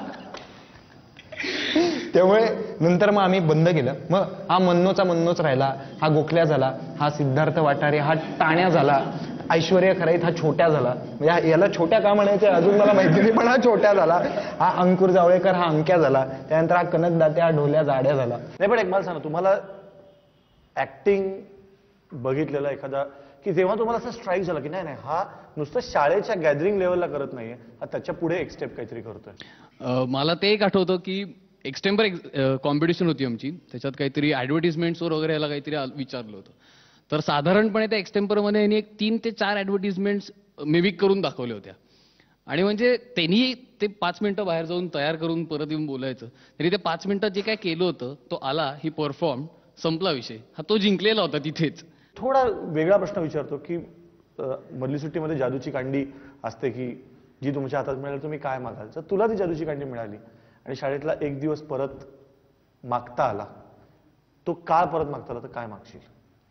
त्यामुळे नंतर मग आम्ही बंद केलं. मग हा मन्नोचा मन्नोच राहिला, हा गोखल्या झाला, हा सिद्धार्थ वाटारे हा टाण्या झाला, ऐश्वर्या खराईत हा छोट्या झाला. म्हणजे याला छोट्या का म्हणायचे अजून मला माहिती नाही, पण हा छोट्या झाला. हा अंकुर जावळेकर हा अंक्या झाला. त्यानंतर हा कनक दाते हा ढोल्या जाड्या झाला. नाही पण एक मला सांगा, तुम्हाला ऍक्टिंग बघितलेला एखादा की जेव्हा तुम्हाला असं स्ट्राईक झाला की नाही नाही हा नुसतं शाळेच्या गॅदरिंग लेवलला करत नाहीये, हा त्याच्या पुढे एक स्टेप काहीतरी करतोय? अ, मला ते एक आठवतं की एक्स्टेम्पर कॉम्पिटिशन होती आमची. त्याच्यात काहीतरी ऍडव्हर्टिजमेंट्सवर वगैरे याला काहीतरी आ- विचारलं होतं. तर साधारणपणे त्या एक्स्टेम्परमध्ये यांनी एक तीन ते चार ऍडव्हर्टिजमेंट्स मिमिक करून दाखवल्या होत्या. आणि म्हणजे त्यांनी ते पाच मिनिटं बाहेर जाऊन तयार करून परत येऊन बोलायचं. तरी ते पाच मिनिटात जे काय केलं होतं तो आला, ही परफॉर्म, संपला विषय. हा तो जिंकलेला होता तिथेच. थोडा वेगळा प्रश्न विचारतो की अ, मधली सुट्टीमध्ये जादूची कांडी असते की जी तुमच्या हातात मिळाली तुम्ही काय मागाल. जर तुला ती जादूची कांडी मिळाली आणि शाळेतला एक दिवस परत मागता आला, तो काळ परत मागता आला तर काय मागशील?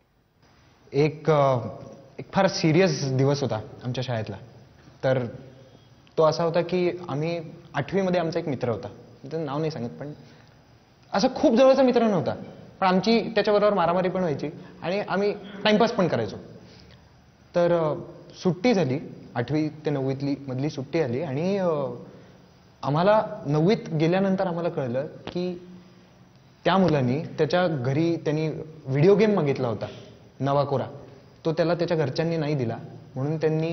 एक अ, एक फार सिरियस दिवस होता आमच्या शाळेतला. तर तो असा होता की आम्ही आठवीमध्ये आमचा एक मित्र होता, त्याचं नाव नाही सांगत, पण असा खूप जवळचा मित्र नव्हता, पण आमची त्याच्याबरोबर मारामारी पण व्हायची आणि आम्ही टाइमपास पण करायचो. तर अ, सुट्टी झाली, आठवी ते नववीतली मधली सुट्टी आली आणि अ, आम्हाला नववीत गेल्यानंतर आम्हाला कळलं की त्या मुलांनी त्याच्या घरी त्यांनी व्हिडिओ गेम मागितला होता नवा कोरा. तो त्याला त्याच्या घरच्यांनी नाही दिला म्हणून त्यांनी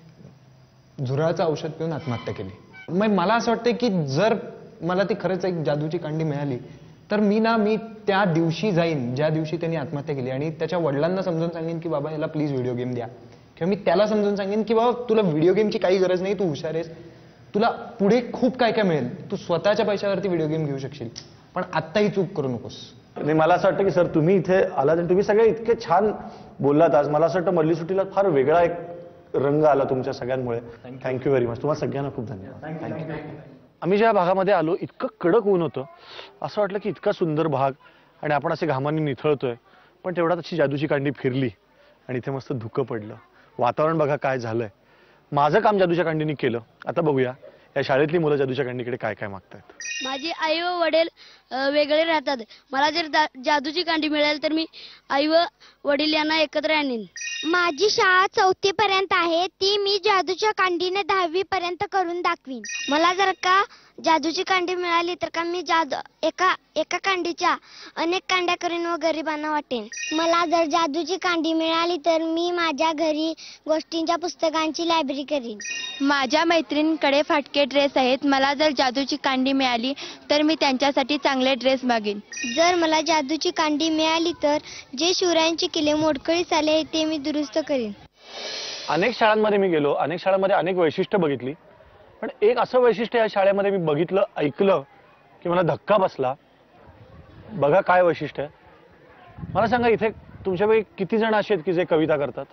झुरळाचं औषध पिऊन आत्महत्या केली. मग मला असं वाटतं की जर मला ती खरंच एक जादूची कांडी मिळाली तर मी ना मी त्या दिवशी जाईन ज्या दिवशी त्यांनी आत्महत्या केली आणि त्याच्या वडिलांना समजून सांगेन की बाबा याला प्लीज व्हिडिओ गेम द्या. किंवा मी त्याला समजून सांगेन की बाबा तुला व्हिडिओ गेमची काही गरज नाही, तू हुशार आहेस, तुला पुढे खूप काय काय मिळेल, तू स्वतःच्या पैशावरती व्हिडिओ गेम घेऊ शकशील, पण आत्ताही चूक करू नकोस. नाही मला असं वाटतं की सर तुम्ही इथे आलात आणि तुम्ही सगळे इतके छान बोललात आज. मला असं वाटतं मधली सुट्टीला फार वेगळा एक रंग आला तुमच्या सगळ्यांमुळे. Thank you very much. तुम्हाला सगळ्यांना खूप धन्यवाद. थँक्यू. आम्ही ज्या भागामध्ये आलो इतकं कडक ऊन होतं, असं वाटलं की इतका सुंदर भाग आणि आपण असे घामाने निथळतोय, पण तेवढ्यात अशी जादूची कांडी फिरली आणि इथे मस्त धुकं पडलं. वातावरण बघा काय झालंय. माझं काम जादूच्या कांडीने केलं. आता बघूया या शाळेतली मुलं जादूच्या कांडीकडे काय काय मागतायत. माझे आई व वडील अ, वेगळे राहतात. मला जर दा- जादूची कांडी मिळेल तर मी आई व वडील यांना एकत्र आणीन. माझी शाळा चौथी पर्यंत आहे, ती मी जादूच्या कांडीने दहावी पर्यंत करून दाखवीन. मला जर का जादूची कांडी मिळाली तर का मी जादू एका एका कांडीच्या अनेक कांड्या करीन व गरिबांना वाटेन. मला जर जादूची कांडी मिळाली तर मी माझ्या घरी गोष्टींच्या पुस्तकांची लायब्ररी करीन. माझ्या मैत्रिणींकडे फाटके ड्रेस आहेत. मला जर जादूची कांडी मिळाली तर मी त्यांच्यासाठी चांगले ड्रेस मागेन. जर मला जादूची कांडी मिळाली तर जे शिवरायांची किल्ले मोडकळीस आले ते मी दुरुस्त करीन. अनेक शाळांमध्ये मी गेलो, अनेक शाळांमध्ये अनेक वैशिष्ट्य बघितली, पण एक असं वैशिष्ट्य या शाळेमध्ये मी बघितलं, ऐकलं की मला धक्का बसला. बघा काय वैशिष्ट्य आहे. मला सांगा इथे तुमच्यापैकी किती जण असे आहेत की जे कविता करतात?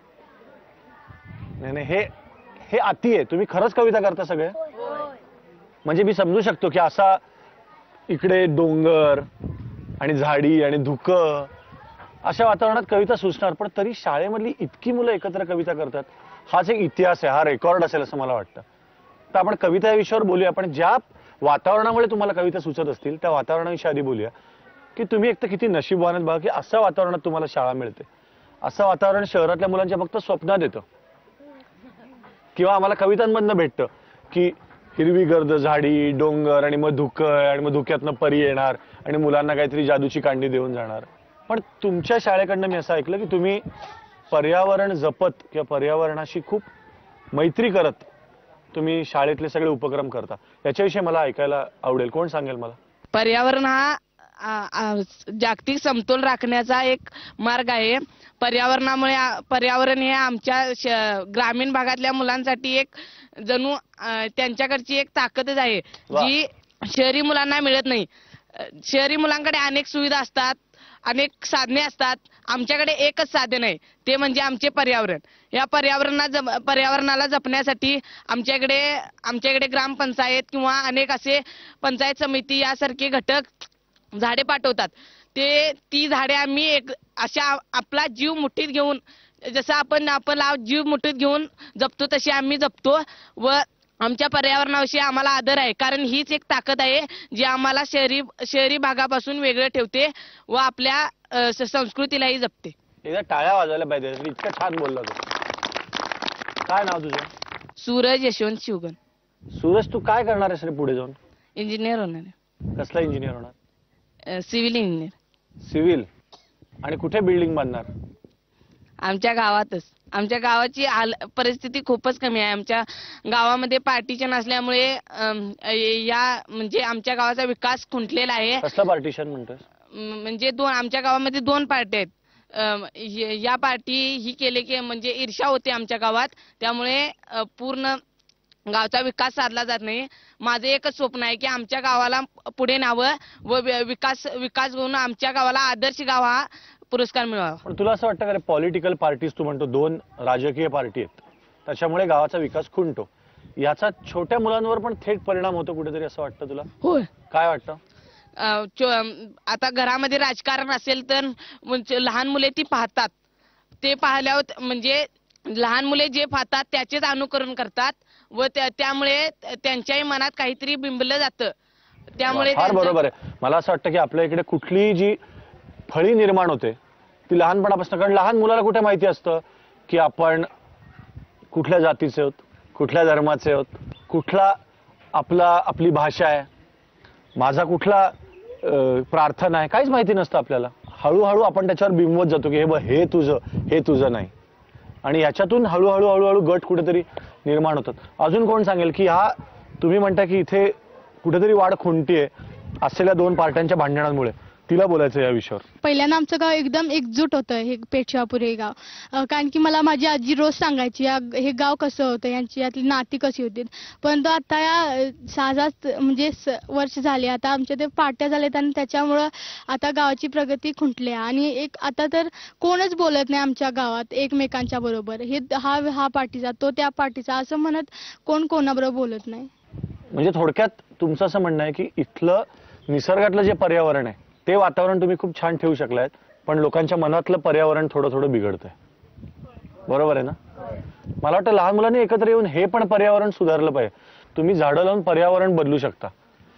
नाही नाही हे हे अति आहे. तुम्ही खरंच कविता करता सगळे? म्हणजे मी समजू शकतो की असा इकडे डोंगर आणि झाडी आणि धुकं अशा वातावरणात कविता सुचणार, पण तरी शाळेमधली इतकी मुलं एकत्र कविता करतात, हाच एक इतिहास आहे, हा रेकॉर्ड असेल असं मला वाटतं. तर आपण कविता या विषयावर बोलूया, पण ज्या वातावरणामुळे तुम्हाला कविता सुचत असतील त्या वातावरणाविषयी आधी बोलूया की तुम्ही एक तर किती नशीबवान आहेत बघा की असं वातावरणात तुम्हाला शाळा मिळते. असं वातावरण शहरातल्या मुलांच्या फक्त स्वप्नात येतं किंवा आम्हाला कवितांमधनं भेटतं की हिरवी गर्द झाडी, डोंगर आणि मग धुकं आणि मग धुक्यातनं परी येणार आणि मुलांना काहीतरी जादूची कांडी देऊन जाणार. पण तुमच्या शाळेकडनं मी असं ऐकलं की तुम्ही पर्यावरण जपत किंवा पर्यावरणाशी खूप मैत्री करत तुम्ही शाळेतले सगळे उपक्रम करता. याच्याविषयी मला ऐकायला आवडेल. कोण सांगेल मला? पर्यावरण हा आ- आ- जागतिक समतोल राखण्याचा एक मार्ग आहे. पर्यावरणामुळे आ- पर्यावरण हे आमच्या श- ग्रामीण भागातल्या मुलांसाठी एक जणू अ, त्यांच्याकडची एक ताकदच आहे वा. जी शहरी मुलांना मिळत नाही. अ, शहरी मुलांकडे अनेक सुविधा असतात, अनेक साधने असतात. आमच्याकडे एकच साधन आहे, ते म्हणजे आमचे पर्यावरण. या पर्यावरणा जप- पर्यावरणाला जपण्यासाठी आमच्याकडे आमच्याकडे ग्रामपंचायत किंवा अनेक असे पंचायत समिती यासारखे घटक झाडे पाठवतात. ते ती झाडे आम्ही एक अशा आपला जीव मुठीत घेऊन, जसं आपण आपला जीव मुठीत घेऊन जपतो तशी आम्ही जपतो व आमच्या पर्यावरणाविषयी आम्हाला आदर आहे. कारण हीच एक ताकद आहे जी आम्हाला शहरी शहरी भागापासून वेगळं ठेवते व आपल्या अ, स- संस्कृतीलाही जपते. एकदा टाळ्या वाजवायला पाहिजे, इतकं छान बोलला तू. काय नाव तुझं? सूरज यशवंत शिवगण. सूरज, तू काय करणार आहेस रे पुढे जाऊन? इंजिनियर होणार आहे. कसला इंजिनियर होणार? Uh, civil engineer. सिव्हिल. आणि कुठे बिल्डिंग बांधणार? आमच्या गावातच. आमच्या गावाची हाल परिस्थिती खूपच कमी आहे. आमच्या गावामध्ये पार्टिशन असल्यामुळे अम, या म्हणजे आमच्या गावाचा विकास खुंटलेला आहे. कसलं पार्टिशन म्हणतोस? म- म्हणजे दोन आमच्या गावामध्ये दोन पार्ट्या आहेत. अम, य- या पार्टी ही केले की म्हणजे ईर्ष्या होते आमच्या गावात, त्यामुळे अ, पूर्ण गावचा विकास साधला जात नाही. माझं एकच स्वप्न आहे की आमच्या गावाला पुढे न्यावं व वि- विकास विकास होऊन आमच्या गावाला आदर्श गाव हा पुरस्कार मिळावा. पण तुला असं वाटतं का रे, पॉलिटिकल पार्टीज तू म्हणतो दोन राजकीय पार्टी आहेत, त्याच्यामुळे गावाचा विकास खुंटतो, याचा छोट्या मुलांवर पण थेट परिणाम होतो कुठेतरी, असं वाटतं तुला? होय. काय वाटतं? अ, चो- अम, आता घरामध्ये राजकारण असेल तर म्हणजे लहान मुले ती पाहतात. ते पाहिल्यावर म्हणजे लहान मुले जे पाहतात त्याचेच अनुकरण करतात व त्या- त्यामुळे त्यांच्याही मनात काहीतरी बिंबलं जातं. त्यामुळे फार त्यांचं- बरोबर आहे. मला असं वाटतं की आपल्या इकडे कुठली जी फळी निर्माण होते ती लहानपणापासून, कारण लहान मुलाला कुठे माहिती असतं की आपण कुठल्या जातीचे आहोत, कुठल्या धर्माचे आहोत, कुठला आपला आपली भाषा आहे, माझा कुठला अं, प्रार्थना आहे, काहीच माहिती नसतं आपल्याला. हळूहळू आपण त्याच्यावर बिंबवत जातो की हे बघ, हे तुझं, हे तुझं नाही, आणि याच्यातून हळूहळू हळूहळू गट कुठेतरी निर्माण होतात. अजून कोण सांगेल की हा तुम्ही म्हणता की इथे कुठेतरी वाढ खुंटीये असलेल्या दोन पार्ट्यांच्या भांडणांमुळे, तिला बोलायचं या विषयावर? पहिल्यांदा आमचं गाव एकदम एकजूट होतं, हे पेठशापूर हे गाव. अं, कारण की मला माझी आजी रोज सांगायची या हे गाव कसं होतं, यांची यातली नाती कशी होती. परंतु आता या अं, सहा सात म्हणजे स- वर्ष झाले आता आमच्या ते पार्ट्या झाल्यात आणि त्याच्यामुळं आता गावाची प्रगती खुंटली आहे. आणि एक आता तर कोणच बोलत नाही आमच्या गावात एकमेकांच्या बरोबर, हे हा हा पार्टीचा तो त्या पार्टीचा असं म्हणत कोण कोणाबरोबर बोलत नाही. म्हणजे थोडक्यात तुमचं असं म्हणणं आहे की इथलं निसर्गातलं जे पर्यावरण आहे ते वातावरण तुम्ही खूप छान ठेवू शकलायत, पण लोकांच्या मनातलं पर्यावरण थोडं थोडं बिघडतंय. बरोबर आहे ना? मला वाटतं लहान मुलांनी एकत्र येऊन हे पण पर्यावरण सुधारलं पाहिजे. तुम्ही झाडं लावून पर्यावरण बदलू शकता.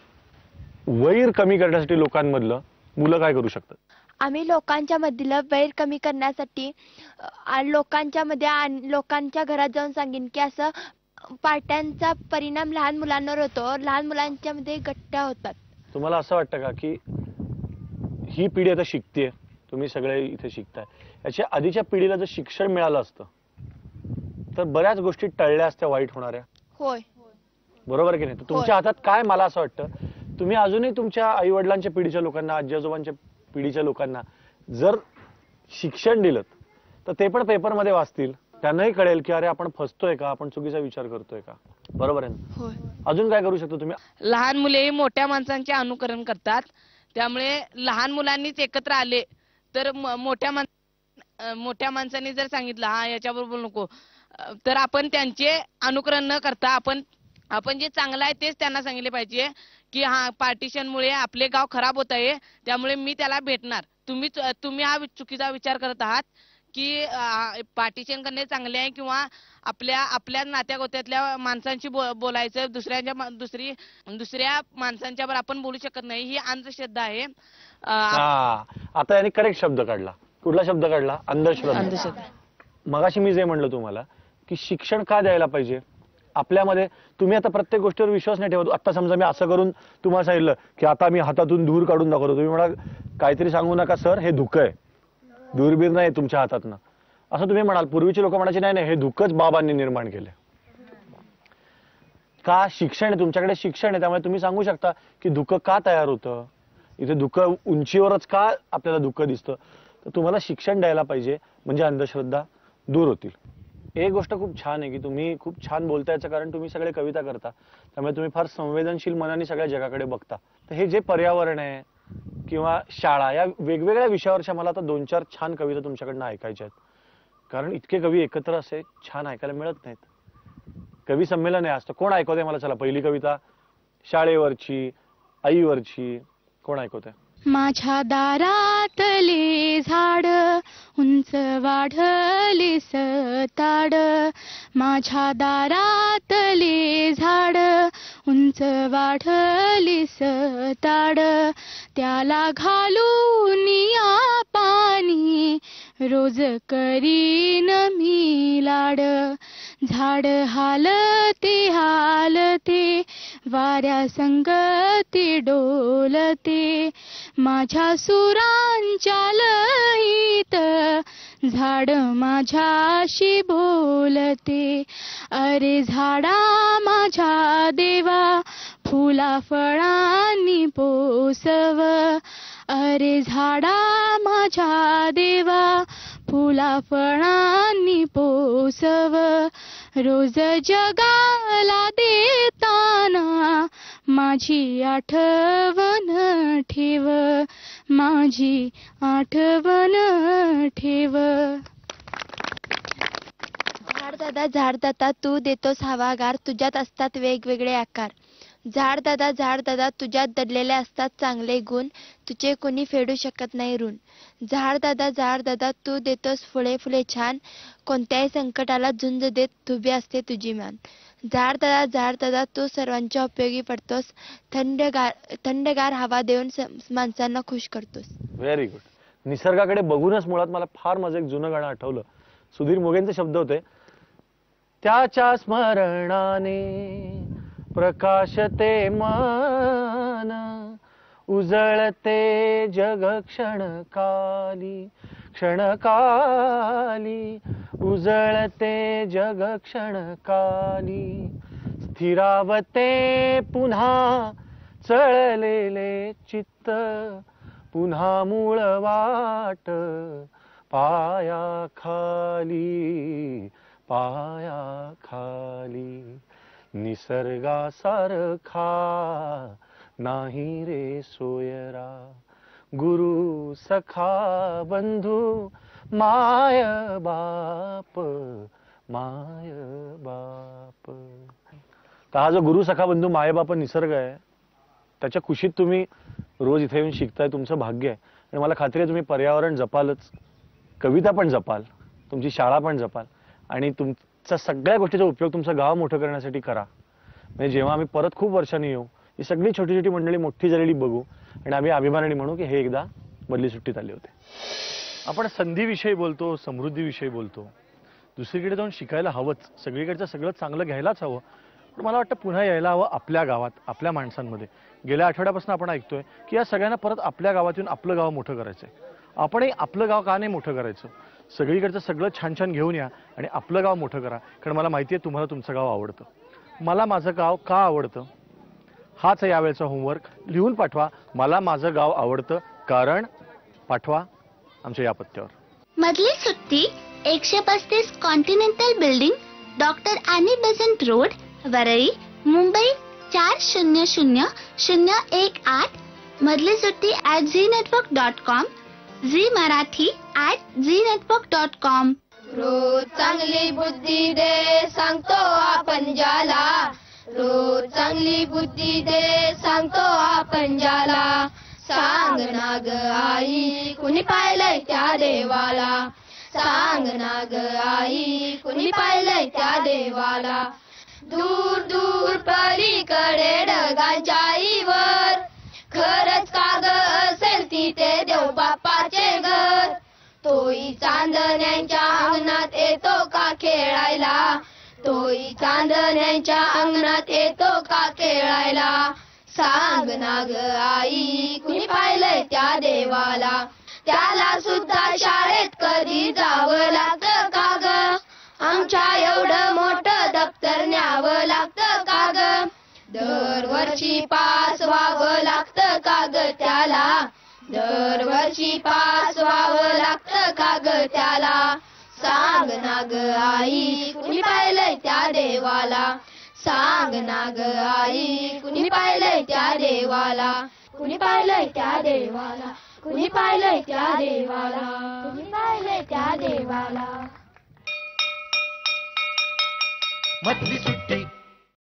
वैर कमी करण्यासाठी लोकांमधलं मुलं काय करू शकतात? आम्ही लोकांच्या मधलं वैर कमी करण्यासाठी अ, लोकांच्या मध्ये आण- लोकांच्या घरात जाऊन सांगेन की असं पार्ट्यांचा परिणाम लहान मुलांवर होतो, लहान मुलांच्या मध्ये गट्ट्या होतात. तुम्हाला असं वाटतं का की ही पिढी आता शिकतेय, तुम्ही सगळे इथे शिकताय, याच्या आधीच्या पिढीला जर शिक्षण मिळालं असतं तर बऱ्याच गोष्टी टळल्या असत्या वाईट होणाऱ्या? होय. बरोबर की नाही? तर तुमच्या हातात काय, मला असं वाटतं तुम्ही अजूनही तुमच्या आई वडिलांच्या पिढीच्या लोकांना, आजी आजोबांच्या पिढीच्या लोकांना जर शिक्षण दिलं तर ते पण पेपरमध्ये वाचतील, त्यांनाही कळेल की अरे आपण फसतोय का, आपण चुकीचा विचार करतोय का. बरोबर आहे ना? होय. अजून काय करू शकतो तुम्ही? लहान मुलेही मोठ्या माणसांचे अनुकरण करतात, त्यामुळे लहान मुलांनीच एकत्र आले तर म- मोठ्या माण अं, मोठ्या माणसांनी जर सांगितलं हा याच्याबरोबर बोलू नको, अं, तर आपण त्यांचे अनुकरण न करता आपण आपण जे चांगलं आहे तेच त्यांना सांगितले पाहिजे की हा पार्टिशनमुळे आपले गाव खराब होत आहे, त्यामुळे मी त्याला भेटणार. तुम्ही तुम्ही हा चुकीचा विचार करत आहात की पार्टिशन करणे चांगले आहे किंवा आपल्या आपल्या नात्यागोत्यातल्या माणसांशी बो- बोलायचं, दुसऱ्यांच्या मा- दुसरी दुसऱ्या माणसांच्या बरोबर आपण बोलू शकत नाही, ही अंधश्रद्धा आहे. अं, हा, आता याने करेक्ट शब्द काढला. कुठला शब्द काढला? अंधश्रद्धा. अंधश्रद्धा. मगाशी मी जे म्हणलं तुम्हाला की शिक्षण का द्यायला पाहिजे आपल्यामध्ये, तुम्ही आता प्रत्येक गोष्टीवर विश्वास नाही ठेवत. आता समजा मी असं करून तुम्हाला सांगितलं की आता मी हातातून धूर काढून दाखवतो, तुम्ही म्हणा काहीतरी सांगू नका सर, हे धुकं आहे, दूरबीर नाही तुमच्या हातातनं, असं तुम्ही म्हणाल. पूर्वीचे लोक म्हणायचे नाही नाही हे धुकंच बाबांनी निर्माण केले. का? शिक्षण आहे, तुमच्याकडे शिक्षण आहे, त्यामुळे तुम्ही सांगू शकता की धुकं का तयार होतं. इथे दुःख उंचीवरच का आपल्याला दुःख दिसतं, तर तुम्हाला शिक्षण द्यायला पाहिजे, म्हणजे अंधश्रद्धा दूर होतील. एक गोष्ट खूप छान आहे की तुम्ही खूप छान बोलता, याचं कारण तुम्ही सगळे कविता करता, त्यामुळे तुम्ही फार संवेदनशील मनाने सगळ्या जगाकडे बघता. तर हे जे पर्यावरण आहे किंवा शाळा या वेगवेगळ्या विषयावरच्या मला आता दोन चार छान कविता तुमच्याकडनं ऐकायच्या आहेत, कारण इतके कवी एकत्र असे छान ऐकायला मिळत नाहीत. कवी संमेलन आहे असतं. कोण ऐकवते मला? चला पहिली कविता शाळेवरची, आईवरची, कोण ऐकवते? माझ्या दारातले झाड उंच वाढले सताड, माझ्या दारातले झाड उंच वाढले सताड, त्याला घालून या पाणी रोज करीन मी लाड. झाड हालते हालते वाऱ्या संगती डोलते, माझ्या सुरांच्या लयीत झाड माझ्याशी बोलते. अरे झाडा माझ्या देवा फुला फळांनी पोसव, अरे झाडा माझ्या देवा फुला फळांनी पोसव. रोज जगाला देताना माझी आठवण ठेव, माझी आठवण ठेव. झाड दादा झाड दादा तू देतोस हवागार, तुझ्यात असतात वेगवेगळे आकार. झाड दादा झाड दादा तुझ्यात दडलेले असतात चांगले गुण, तुझे कोणी फेडू शकत नाही ऋण. झाड दादा झाड दादा तू देतोस फुले फुले छान, कोणत्याही संकटाला झुंज देत उभी असते तुझी मान. झाड दादा झाड दादा तू सर्वांच्या उपयोगी पडतोस, थंडगार थंडगार हवा देऊन माणसांना खुश करतोस. Very good. निसर्गाकडे बघूनच मुळात मला फार माझं एक जुनं गाणं आठवलं. सुधीर मोघेंचे शब्द होते, त्याच्या स्मरणाने प्रकाशते मन, उजळते जग क्षणकाली क्षणकाली, उजळते जग क्षणकाली. स्थिरावते पुन्हा चळलेले चित्त, पुन्हा मूळ वाट पाया खाली पाया खाली. निसर्गासारखा नाही रे सोयरा, गुरु सखा बंधू माय बाप माय बाप. तर हा जो गुरु सखा बंधू माय बाप निसर्ग आहे, त्याच्या कुशीत तुम्ही रोज इथे येऊन शिकताय, तुमचं भाग्य आहे. आणि मला खात्री आहे तुम्ही पर्यावरण जपालच, कविता पण जपाल, तुमची शाळा पण जपाल, आणि तुमच्या सगळ्या गोष्टीचा उपयोग तुमचं गाव मोठं करण्यासाठी करा. म्हणजे जेव्हा आम्ही परत खूप वर्षांनी येऊ, ही सगळी छोटी छोटी मंडळी मोठी झालेली बघू, आणि आम्ही अभिमानाने म्हणू की हे एकदा बदली सुट्टीत आले होते. आपण संधीविषयी बोलतो, समृद्धीविषयी बोलतो. दुसरीकडे जाऊन शिकायला हवंच, सगळीकडचं सगळं चांगलं घ्यायलाच हवं. पण मला वाटतं पुन्हा यायला हवं आपल्या गावात, आपल्या माणसांमध्ये. गेल्या आठवड्यापासून आपण ऐकतोय की या सगळ्यांना परत आपल्या गावात येऊन आपलं गाव मोठं करायचंय. आपणही आपलं गाव का नाही मोठं करायचं? सगळीकडचं सगळं छान छान घेऊन या आणि आपलं गाव मोठं करा. कारण मला माहिती आहे तुम्हाला तुमचं गाव आवडतं. मला माझं गाव का आवडतं हाच यावेळेचा होमवर्क. लिहून पाठवा, मला माझं गाव आवडतं कारण. पाठवा आमच्या या पत्त्यावर. मधली सुट्टी एकशे पस्तीस continental building, doctor Annie Besant road, Worli, Mumbai चार शून्य शून्य शून्य एक आठ. मधली सुट्टी at Zee network dot com, Zee Marathi at Zee network dot com. रोज चांगली बुद्धी दे सांगतो आपण ज्याला, रोज चांगली बुद्धी दे सांगतो आपण ज्याला. सांग ना ग आई कुणी पाहिलंय त्या देवाला, सांग ना ग आई कुणी पाहिलंय त्या देवाला. दूर दूर पलीकडे ढगांच्या आईवर, खरंच का ग असेल तिथे देव बापाचे घर. तोही चांदण्यांच्या अंगणात येतो का खेळायला, तोही चांदण्यांच्या अंगणात येतो का खेळायला. सांग ना ग आई कुणी पाहिलंय त्या देवाला, त्याला सुद्धा शाळेत कधी जावं लागतं का ग, आमच्या एवढं मोठं दप्तर न्यावं लागतं का ग. दरवर्षी पास व्हावं लागतं का ग त्याला, दरवर्षी पास व्हावं लागतं का ग त्याला. सांग ना ग आई कुणी पाहिलंय त्या देवाला, सांग ना ग आई कुणी पाहिलंय त्या देवाला, कुणी पाहिलंय त्या देवाला, कुणी पाहिलंय त्या देवाला, कुणी पाहिलंय त्या देवाला. मधली सुट्टी